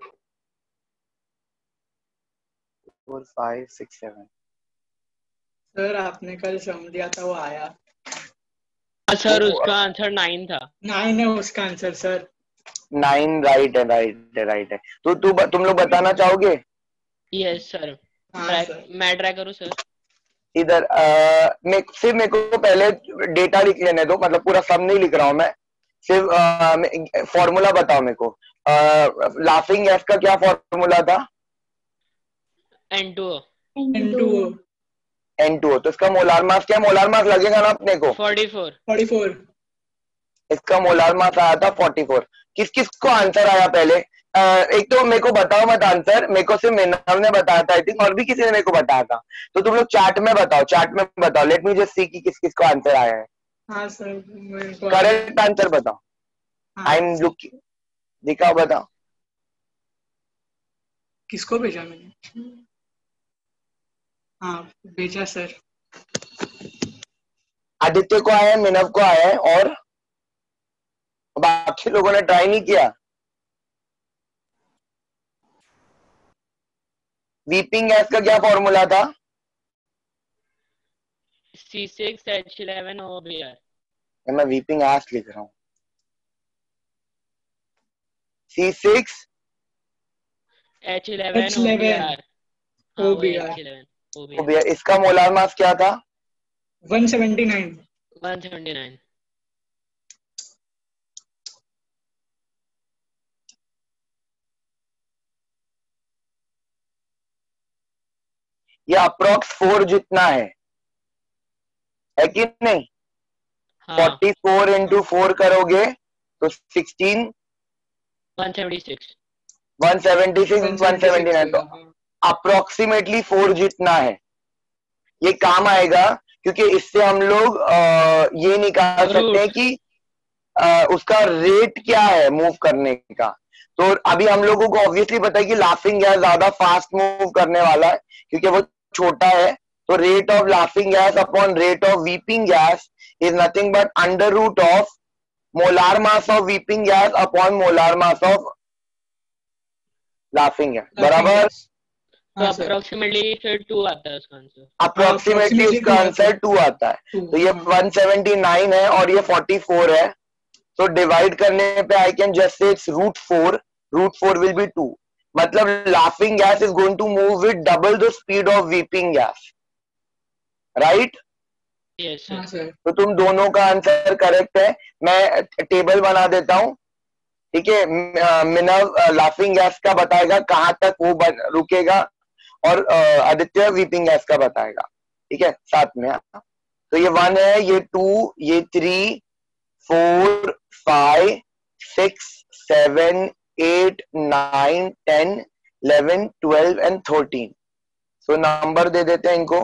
4 5 6 7 सर आपने कल सम दिया था वो आया। सर उसका आंसर 9 था। 9 है उसका आंसर सर। 9 राइट है। तो तुम लोग बताना चाहोगे? Yes sir. हाँ सर। मैं ट्राई करूँ सर? इधर सिर्फ मेरे को पहले डेटा लिख लेने दो, मतलब पूरा सम नहीं लिख रहा हूं मैं, सिर्फ फॉर्मूला बताओ मेरे को। लाफिंग गैस का क्या फॉर्मूला था? N2O। N2O। तो इसका मोलार मास क्या? मोलार मास लगेगा ना अपने को? 44। इसका मोलार मास आया था 44। किस किस को आंसर आया पहले? एक तो मेरे को बताओ मत आंसर, मेरे को सिर्फ मिनव ने बताया था आई थिंक, और भी किसी ने मेरे को बताया था। तो तुम लोग चैट में बताओ, लेट मी जस्ट सी कि किस किस को आंसर आया है। हाँ सर करेक्ट आंसर बताओ। आई एम लुकिंग, दिखाओ बताओ किसको भेजा मैंने। हाँ भेजा सर। आदित्य को आया है, मिनव को आया है, और बाकी लोगों ने ट्राई नहीं किया। वीपिंग गैस का क्या फॉर्मूला था? C6H11OBr। मैं वीपिंग गैस लिख रहा हूँ। C6H11OBr। OBr। इसका मोलार मास क्या था? 179। ये अप्रोक्स 4 जितना है कि नहीं? हाँ। 44 इंटू 4 करोगे तो 16 176 179, तो अप्रोक्सीमेटली 4 जितना है। ये काम आएगा क्योंकि इससे हम लोग ये निकाल सकते हैं कि उसका रेट क्या है मूव करने का। तो अभी हम लोगों को ऑब्वियसली पता है कि लाफिंग गैस ज्यादा फास्ट मूव करने वाला है क्योंकि वो छोटा है। तो rate of laughing gas upon rate of weeping gas is nothing but under root of molar mass of weeping gas upon molar mass of laughing gas, बराबर? तो अप्रोक्सीमेटली फिर 2 आता है उसका आंसर। अप्रोक्सीमेटली उसका आंसर 2 आता है। तो ये 179 है और ये 44 है। तो डिवाइड करने पे I can just say it's √4. √4 will be 2. मतलब laughing gas is going to move with double the speed of weeping gas, right? Yes sir. तो तुम दोनों का आंसर करेक्ट है। मैं टेबल बना देता हूं, ठीक है? मिनव लाफिंग गैस का बताएगा कहां तक वो रुकेगा और आदित्य वीपिंग गैस का बताएगा, ठीक है, साथ में। तो ये 1 है, ये 2, ये 3, 4, 5, 6, 7, 8, 9, 10, 11, 12 एंड 13. सो नंबर दे देते हैं इनको।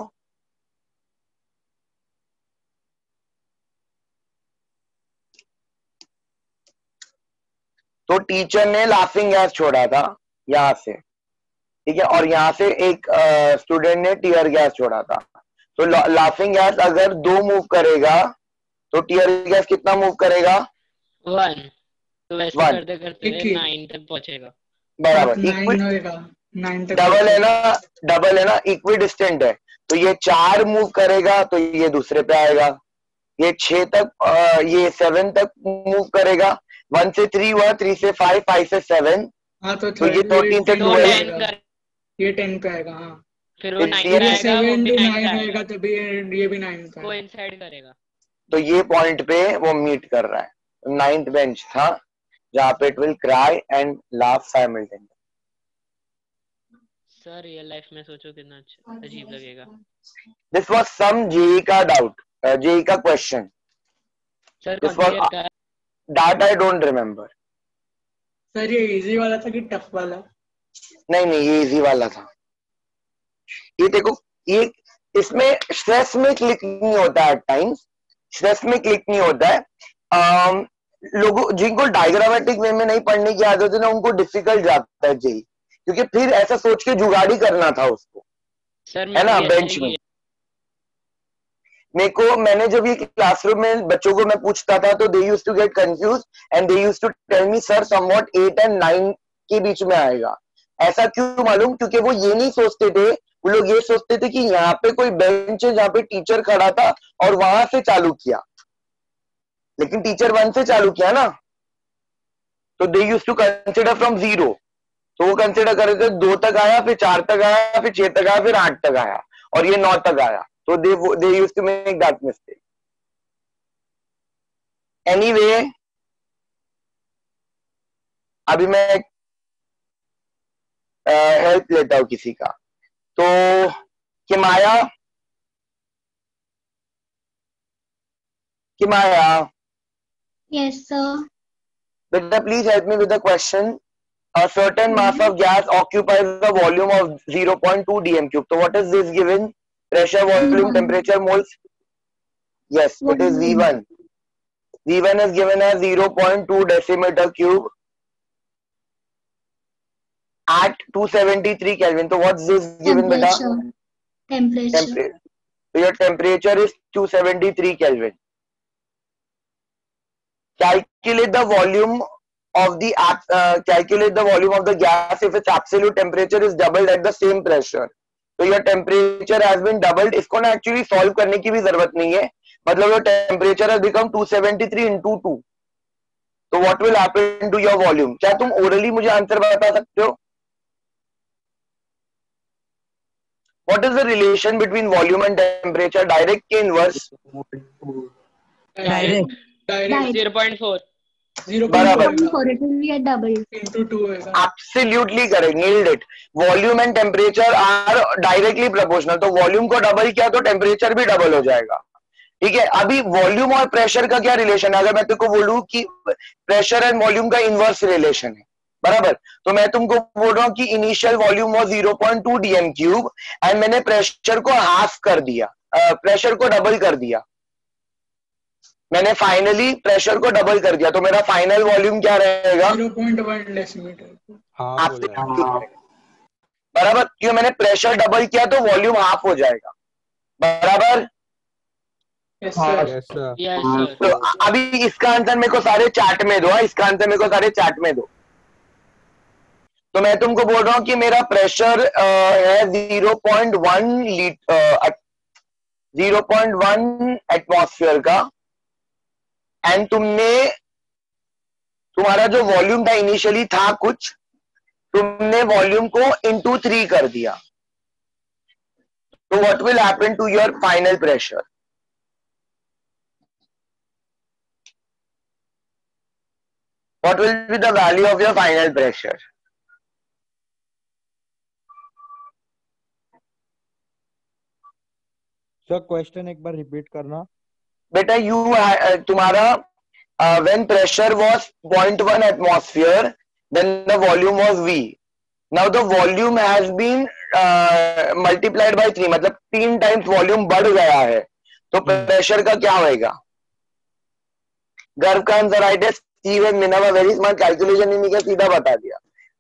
तो टीचर ने लाफिंग गैस छोड़ा था यहां से, ठीक है, और यहां से एक स्टूडेंट ने टीयर गैस छोड़ा था। तो लाफिंग गैस अगर 2 मूव करेगा तो टीयर गैस कितना मूव करेगा? 1। तो वैसे One. करते करते 9 तक पहुंचेगा। बराबर। 9 होएगा, 9 तक डबल है ना, इक्वी डिस्टेंट है। तो ये 4 मूव करेगा तो ये दूसरे पे आएगा। ये 6 तक, ये 7 तक मूव करेगा। 1 से 3 हुआ, 3 से 5, 5 से 7। हाँ तो ये 13 से तो 12 10 ये 10 पे आएगा। हाँ फिर वो 9 ये पे आएगा, वो 7 भी to 9 9 पे आएगा, आएगा, तभी ये भी 9 पे आएगा। कोइंसाइड करेगा। तो ये पॉइंट पे वो मीट कर रहा है। 9th बेंच था जहां पे it will cry and laugh simultaneously. Sir real life में सोचो कितना अजीब लगेगा। दिस वाज सम जेई का डाउट, जेई का क्वेश्चन। सर दिस कौन वाज का? That I don't remember. Sir ये इजी वाला था कि टफ वाला? नहीं, ये इजी वाला था। ये देखो, ये इसमें स्ट्रेस में क्लिक नहीं होता है, टाइम्स स्ट्रेस में क्लिक नहीं होता है। लोगों जिनको डायग्रामेटिक वे में नहीं पढ़ने की आदत है ना, उनको डिफिकल्ट जाता है जेई, क्योंकि फिर ऐसा सोच के जुगाड़ी करना था उसको, सर है ना, मैंने भी ऐसा बेंच ही में। किया। मैंने जब ये क्लासरूम में बच्चों को मैं पूछता था तो they used to get confused and they used to tell me sir somewhat 8 और 9 के बीच में आएगा। ऐसा क्यों मालूम? क्योंकि वो ये नहीं सोचते थे, वो लोग ये सोचते थे कि यहाँ पे कोई बेंच है जहाँ पे टीचर खड़ा था और वहां से चालू किया, लेकिन टीचर 1 से चालू किया ना, तो they used to consider from 0। तो वो कंसिडर कर रहे थे 2 तक आया, फिर 4 तक आया, फिर 6 तक आया, फिर 8 तक आया और ये 9 तक आया। तो they used to make that mistake. Anyway, अभी मैं हेल्प लेता हूं किसी का। तो किमाया, Yes, sir. बेटा please help me with the question. A certain mass of gas occupies the volume of 0.2 dm cube. So what is this given? Pressure, volume, temperature, moles? Yes, it is V1. V1 is given as 0.2 decimeter cube at 273 Kelvin. So what's this given, beta? Temperature. So your temperature is 273 Kelvin. Calculate the volume of the gas if its absolute temperature is doubled at the same pressure. So your temperature has been doubled. इसको ना actually solve करने की भी जरूरत नहीं है, मतलब your temperature has become 273 into 2. So what will happen to your volume? क्या तुम orally मुझे आंसर बता सकते हो? What is the relation between volume and temperature? Direct के inverse? डायरेक्ट 0.4 बराबर। 0.4, it will get doubled. into 2 होएगा। Absolutely correct, nailed it. Volume and temperature are directly proportional. तो वॉल्यूम को डबल किया तो टेम्परेचर भी डबल हो जाएगा, ठीक है। अभी वॉल्यूम और प्रेशर का क्या रिलेशन है? अगर मैं तुमको बोलूं कि प्रेशर एंड वॉल्यूम का इनवर्स रिलेशन है, बराबर, तो मैं तुमको बोल रहा हूं कि initial volume was 0.2 dm cube and मैंने प्रेशर को हाफ कर दिया, प्रेशर को डबल कर दिया, मैंने फाइनली प्रेशर को डबल कर दिया, तो मेरा फाइनल वॉल्यूम क्या रहेगा? 0.1 डेसीमीटर। बराबर, क्यों? मैंने प्रेशर डबल किया तो वॉल्यूम हाफ हो जाएगा, बराबर। Yes sir. Yes sir. Yes sir. तो अभी इसका आंसर मेरे को सारे चार्ट में दो, इसका आंसर मेरे को सारे चार्ट में दो। तो मैं तुमको बोल रहा हूं कि मेरा प्रेशर है 0.1 एटमॉस्फेयर का, एंड तुम्हारा जो वॉल्यूम था इनिशियली था कुछ, तुमने वॉल्यूम को into 3 कर दिया, तो what will happen to your final pressure? What will be the value of your final pressure? Sir question एक बार रिपीट करना। बेटा तुम्हारा when pressure was 0.1 atmosphere, then the volume was V. Now the volume has been multiplied by 3, मतलब 3 times volume बढ़ गया है, तो प्रेशर का क्या होएगा? गर्व का आंसर राइट है। स्टीव एंड मिनावा वेरी स्मार्ट, कैलकुलेशन नहीं किया, सीधा बता दिया।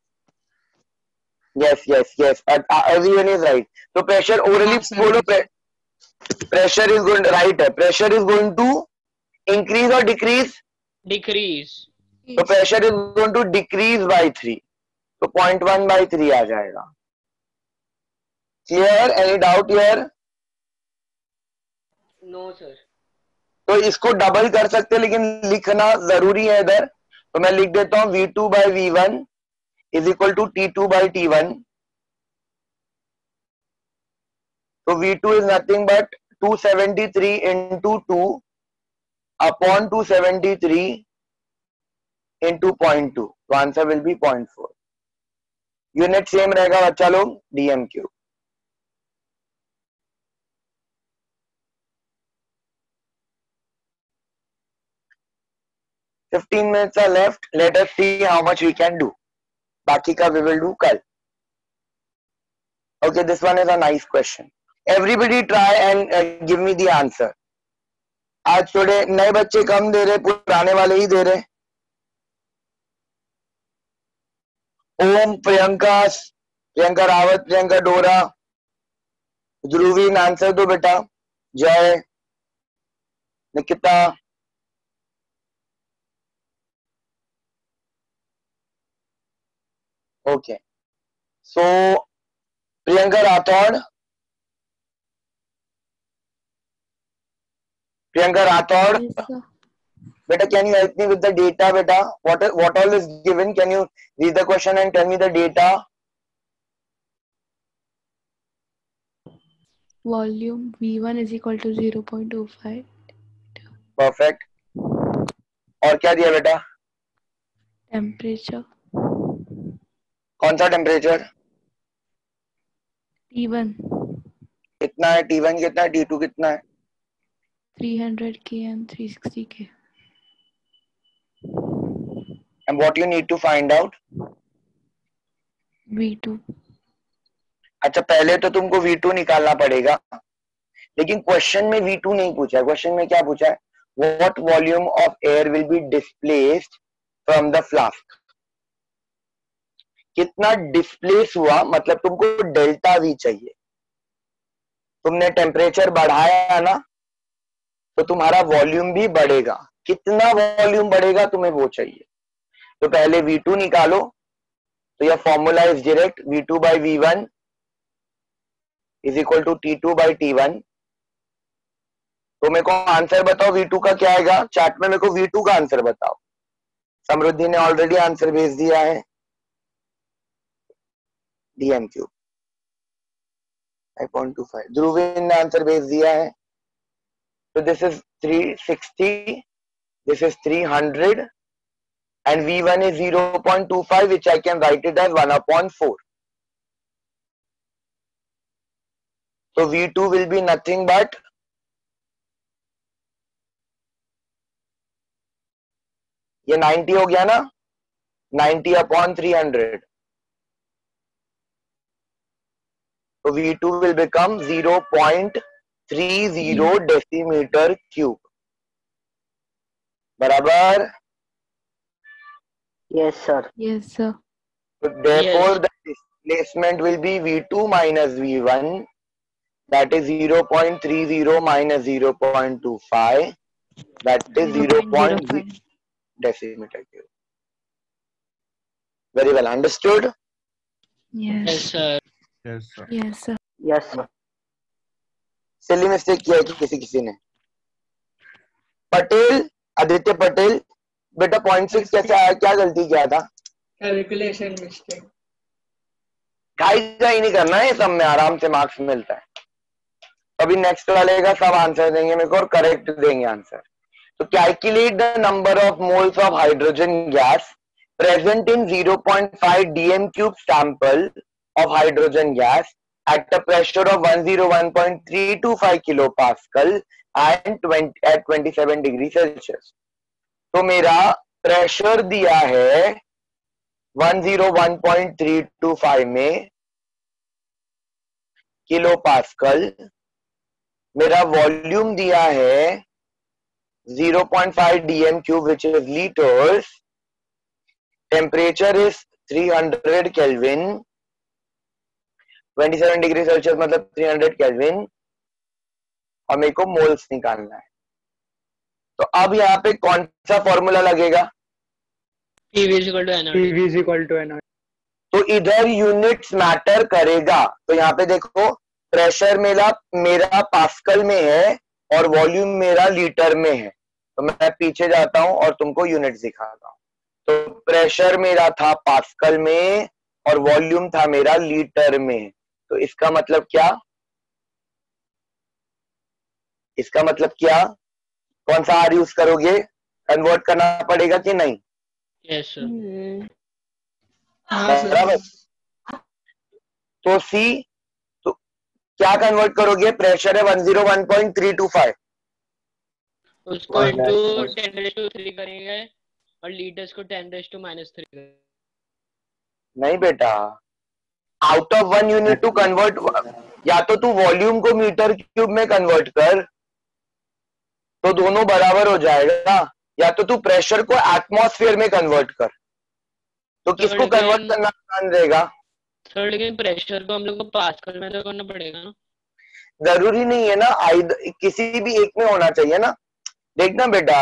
Yes yes yes, everyone is right. तो प्रेशर ओरली बोलो, प्रेशर इज गोइंग, राइट है, pressure is going to increase और डिक्रीज? डिक्रीज। तो pressure is going to decrease by 3, तो 0.1/3 आ जाएगा। Clear? Any doubt here? No sir. तो इसको डबल कर सकते, लेकिन लिखना जरूरी है इधर, तो मैं लिख देता हूं V2/V1 is equal to T2/T1। तो V2 is nothing but 273 into 2 upon 273 into 0.2, तो answer will be 0.4। Unit same रहेगा बच्चा लोग, DMQ। Fifteen minutes are left. Let us see how much we can do. बाकी का we will do कल। Okay, this one is a nice question. Everybody try and give me the answer. आज थोड़े नए बच्चे कम दे रहे, पुराने वाले ही दे रहे। ओम, प्रियंका रावत, प्रियंका डोरा, ध्रुवीन, आंसर दो बेटा। जय, निकिता, ओके। सो प्रियंका राठौड़, बेटा can you help me with the data बेटा? What all is given? Can you read the question and tell me the data? Volume V1 is equal to 0.25. Perfect. और क्या दिया बेटा? Temperature कौन सा टेम्परेचर? T1 कितना है? T1 कितना है? T2 कितना है? 300 K and 360 K. And what you need to find out? V2. अच्छा, पहले तो तुमको V2 निकालना पड़ेगा, लेकिन क्वेश्चन में V2 नहीं पूछा है। क्वेश्चन में क्या पूछा है? What volume of air will be displaced from the flask? कितना डिस्प्लेस हुआ, मतलब तुमको डेल्टा V चाहिए। तुमने टेम्परेचर बढ़ाया ना, तो तुम्हारा वॉल्यूम भी बढ़ेगा। कितना वॉल्यूम बढ़ेगा तुम्हें वो चाहिए। तो पहले V2 निकालो, तो यह formula is direct, V2/V1 is equal to T2/T1। तो मेरे को आंसर बताओ V2 का क्या आएगा? चैट में मेरे को V2 का आंसर बताओ। समृद्धि ने ऑलरेडी आंसर भेज दिया है, DMQ 5.25। ध्रुवीन ने आंसर भेज दिया है। तो this is 360, this is 300 and V1 is 0.25, which I can write it as 1/4. So V2 will be nothing but ये 90 हो गया ना, 90/300। तो V2 will become 0.30 decimeter cube, बराबर? Yes, sir. Yes, sir. So therefore the displacement will be V2 minus V1, that is 0.30 minus 0.25, that is 0.0 decimeter cube. Very well understood. Yes Yes. Sir. Yes sir. Yes, sir. Yes sir. Silly mistake किया है कि किसी ने? पटेल, आदित्य पटेल, बेटा 0.6 कैसे आया, क्या गलती किया था? Calculation mistake. घाई नहीं करना है, सब में आराम से मार्क्स मिलता है। अभी नेक्स्ट वाले का सब आंसर देंगे मेरे को और करेक्ट देंगे आंसर। तो calculate the number of moles of hydrogen gas present in 0.5 dm³ sample of hydrogen gas at a pressure of 101.325 kilopascal and at 27 degree Celsius. तो मेरा प्रेशर दिया है 101.325 में किलो पास्कल, मेरा वॉल्यूम दिया है 0.5 dm³ which is liters, temperature is 300 Kelvin, 27 degree Celsius मतलब 300 केल्विन, और मेरे को मोल्स निकालना है। तो अब यहाँ पे कौन सा फॉर्मूला लगेगा? PV is equal to NRT। PV is equal to NRT। तो इधर यूनिट्स मैटर करेगा। तो यहाँ पे देखो प्रेशर मेरा पास्कल में है और वॉल्यूम मेरा लीटर में है। तो मैं पीछे जाता हूं और तुमको यूनिट्स दिखाता हूं। तो प्रेशर मेरा था पास्कल में और वॉल्यूम था मेरा लीटर में। तो इसका मतलब क्या? इसका मतलब क्या? कौन सा आर यूज करोगे? कन्वर्ट करना पड़ेगा कि नहीं? Yes sir. हाँ सर। बराबर। तो सी, तो क्या कन्वर्ट करोगे? प्रेशर है 101.325, उसको इंटू 10⁻³ करेंगे और लीटर्स को 10⁻³ नहीं बेटा, out of 1 unit to convert. या तो तू वॉल्यूम को मीटर क्यूब में कन्वर्ट कर तो दोनों बराबर हो जाएगा, या तो तू प्रेशर को एटमॉस्फेयर में कन्वर्ट कर। तो किसको कन्वर्ट करना आसान रहेगा? सर लेकिन प्रेशर को हम लोग को पास्कल में तो करना पड़ेगा ना। जरूरी नहीं है ना, किसी भी एक में होना चाहिए ना। देखना बेटा,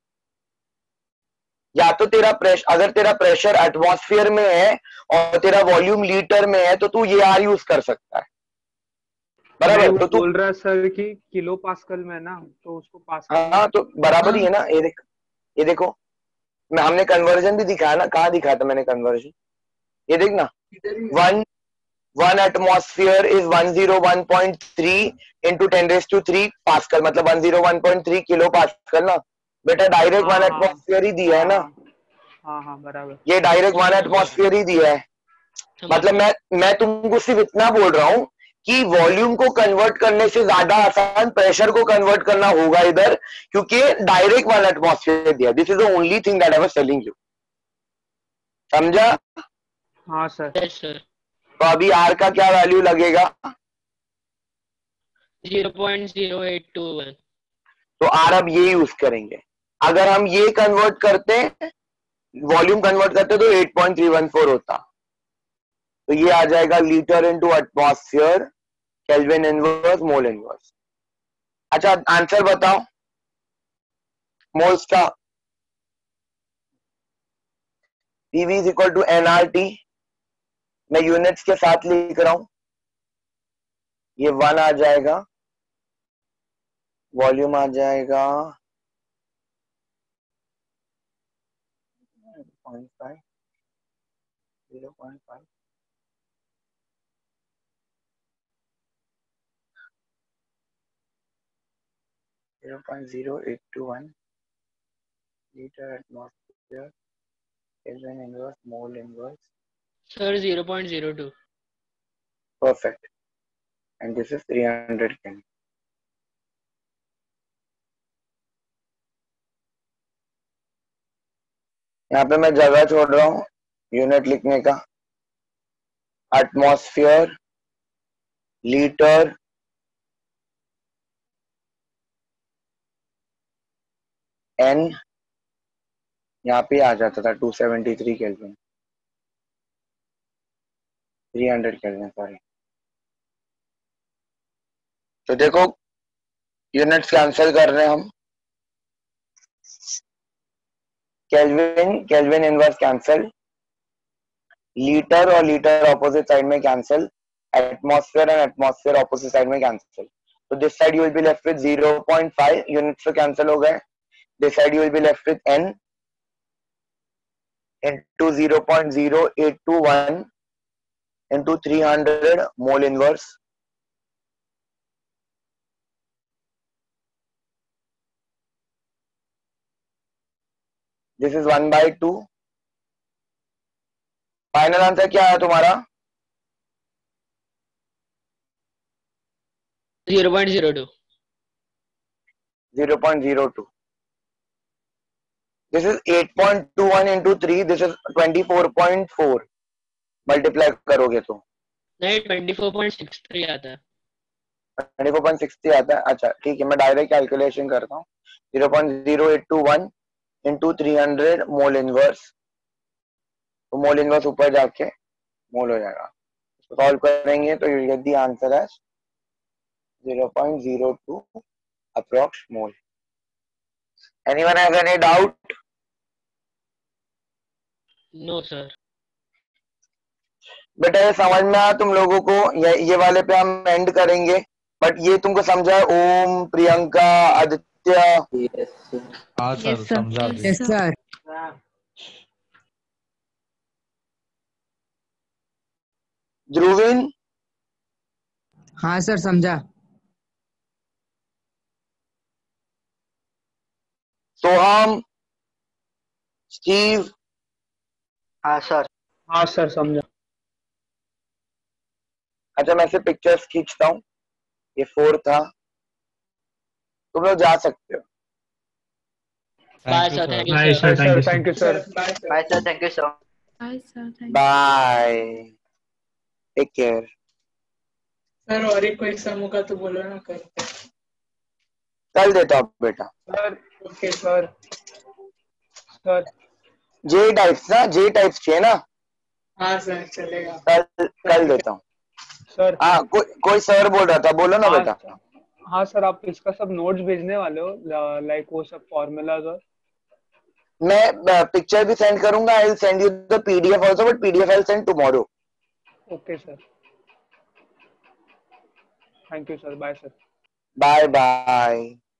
या तो तेरा प्रेशर, अगर तेरा प्रेशर एटमॉस्फेयर में है और तेरा वॉल्यूम लीटर में है तो तू ये आर यूज कर सकता है, बराबर। तो तू बोल रहा सर कि किलो पास्कल में ना, तो उसको पास्कल में। हाँ, तो बराबर ही है ना। ये देखो मैं हमने कन्वर्जन भी दिखाया ना। कहाँ दिखाया था मैंने कन्वर्जन? ये देखना, 1 एटमॉस्फेयर इज 101.3 इंटू 10⁻³ पास्कल, मतलब 101.3 किलो पास्कल ना बेटा। डायरेक्ट 1 एटमॉस्फेयर ही दिया है ना। हाँ बराबर। ये डायरेक्ट 1 एटमॉस्फेयर ही दिया है। मतलब मैं तुमको सिर्फ इतना बोल रहा हूं कि वॉल्यूम को कन्वर्ट करने से ज्यादा आसान प्रेशर को कन्वर्ट करना होगा इधर, क्योंकि डायरेक्ट 1 एटमॉस्फेयर दिया। This is the only thing that I was telling you. समझा? हाँ सर। Yes sir. तो अभी आर का क्या वैल्यू लगेगा? 0.0821। तो आर अब ये यूज करेंगे। अगर हम ये कन्वर्ट करते, वॉल्यूम कन्वर्ट करते तो 8.314 होता। तो ये आ जाएगा litre into atmosphere, kelvin inverse, mole inverse. अच्छा आंसर बताओ मोल्स का। PV is equal to nRT. मैं यूनिट्स के साथ लिख रहा हूं। ये 1 आ जाएगा, वॉल्यूम आ जाएगा 0.5, 0.5, (0.0821) litre atmosphere, kelvin inverse, mole inverse. Sir 0.02। Perfect. And this is 300 Kelvin. यहाँ पे मैं जगह छोड़ रहा हूँ यूनिट लिखने का। एटमॉस्फेयर, लीटर, एन, यहाँ पे आ जाता था 273 केल्विन, 300 केल्विन सॉरी। तो देखो यूनिट्स कैंसिल कर रहे हैं हम। Kelvin, kelvin inverse cancel, litre और लीटर ऑपोजिट साइड में cancel, atmosphere and atmosphere opposite side में कैंसिल, तो this side you will be left with 0.5 units तो कैंसिल हो गए, this side you will be left with n into 0.0821 into 300 mole inverse. This is 1/2. Final answer क्या है तुम्हारा? 0.02. 0.02. This is 8.21 into 3. This is 24.4. Multiply करोगे तो नहीं 24.63 आता है. 24.60 आता है. अच्छा ठीक है, मैं डायरेक्ट कैलकुलेशन करता हूँ. 0.0821 into 300 मोल इनवर्स, तो मोल इनवर्स ऊपर जाके मोल हो जाएगा. सॉल्व करेंगे तो you get the answer as 0.02 approx mole. Anyone has any doubt? No sir. बेटा ये समझ में आया तुम लोगों को? ये वाले पे हम एंड करेंगे, बट ये तुमको समझा है? ओम, प्रियंका, आदित्य. हाँ सर, Yes, sir. समझा. Yes sir. ध्रुविन, हाँ सर समझा. सोहम, स्टीव, हाँ सर. हाँ सर समझा. अच्छा मैं से पिक्चर्स खींचता हूँ. ये 4 था, तुम लोग जा सकते हो. Bye Thank you, sir. sir. Thank you Bye, sir. sir. Thank you sir. Bye sir. Bye, sir. Thank you, sir. Bye, sir. Thank you. Bye, take care. Sir और एक कोई समूह का तो बोलो ना करते. कल देता हूँ बेटा. Sir okay sir sir J types ना, जे टाइप्स चाहिए ना? हाँ सर चलेगा. कल देता हूँ. सर. हाँ कोई सर बोल रहा था, बोलो ना बेटा. हाँ सर, आप इसका सब नोट्स भेजने वाले हो, लाइक वो सब फॉर्मूलाज और? मैं पिक्चर भी सेंड करूंगा. I will send you the PDF also, but PDF I will send tomorrow. Okay sir. Thank you sir. Bye sir. Bye bye.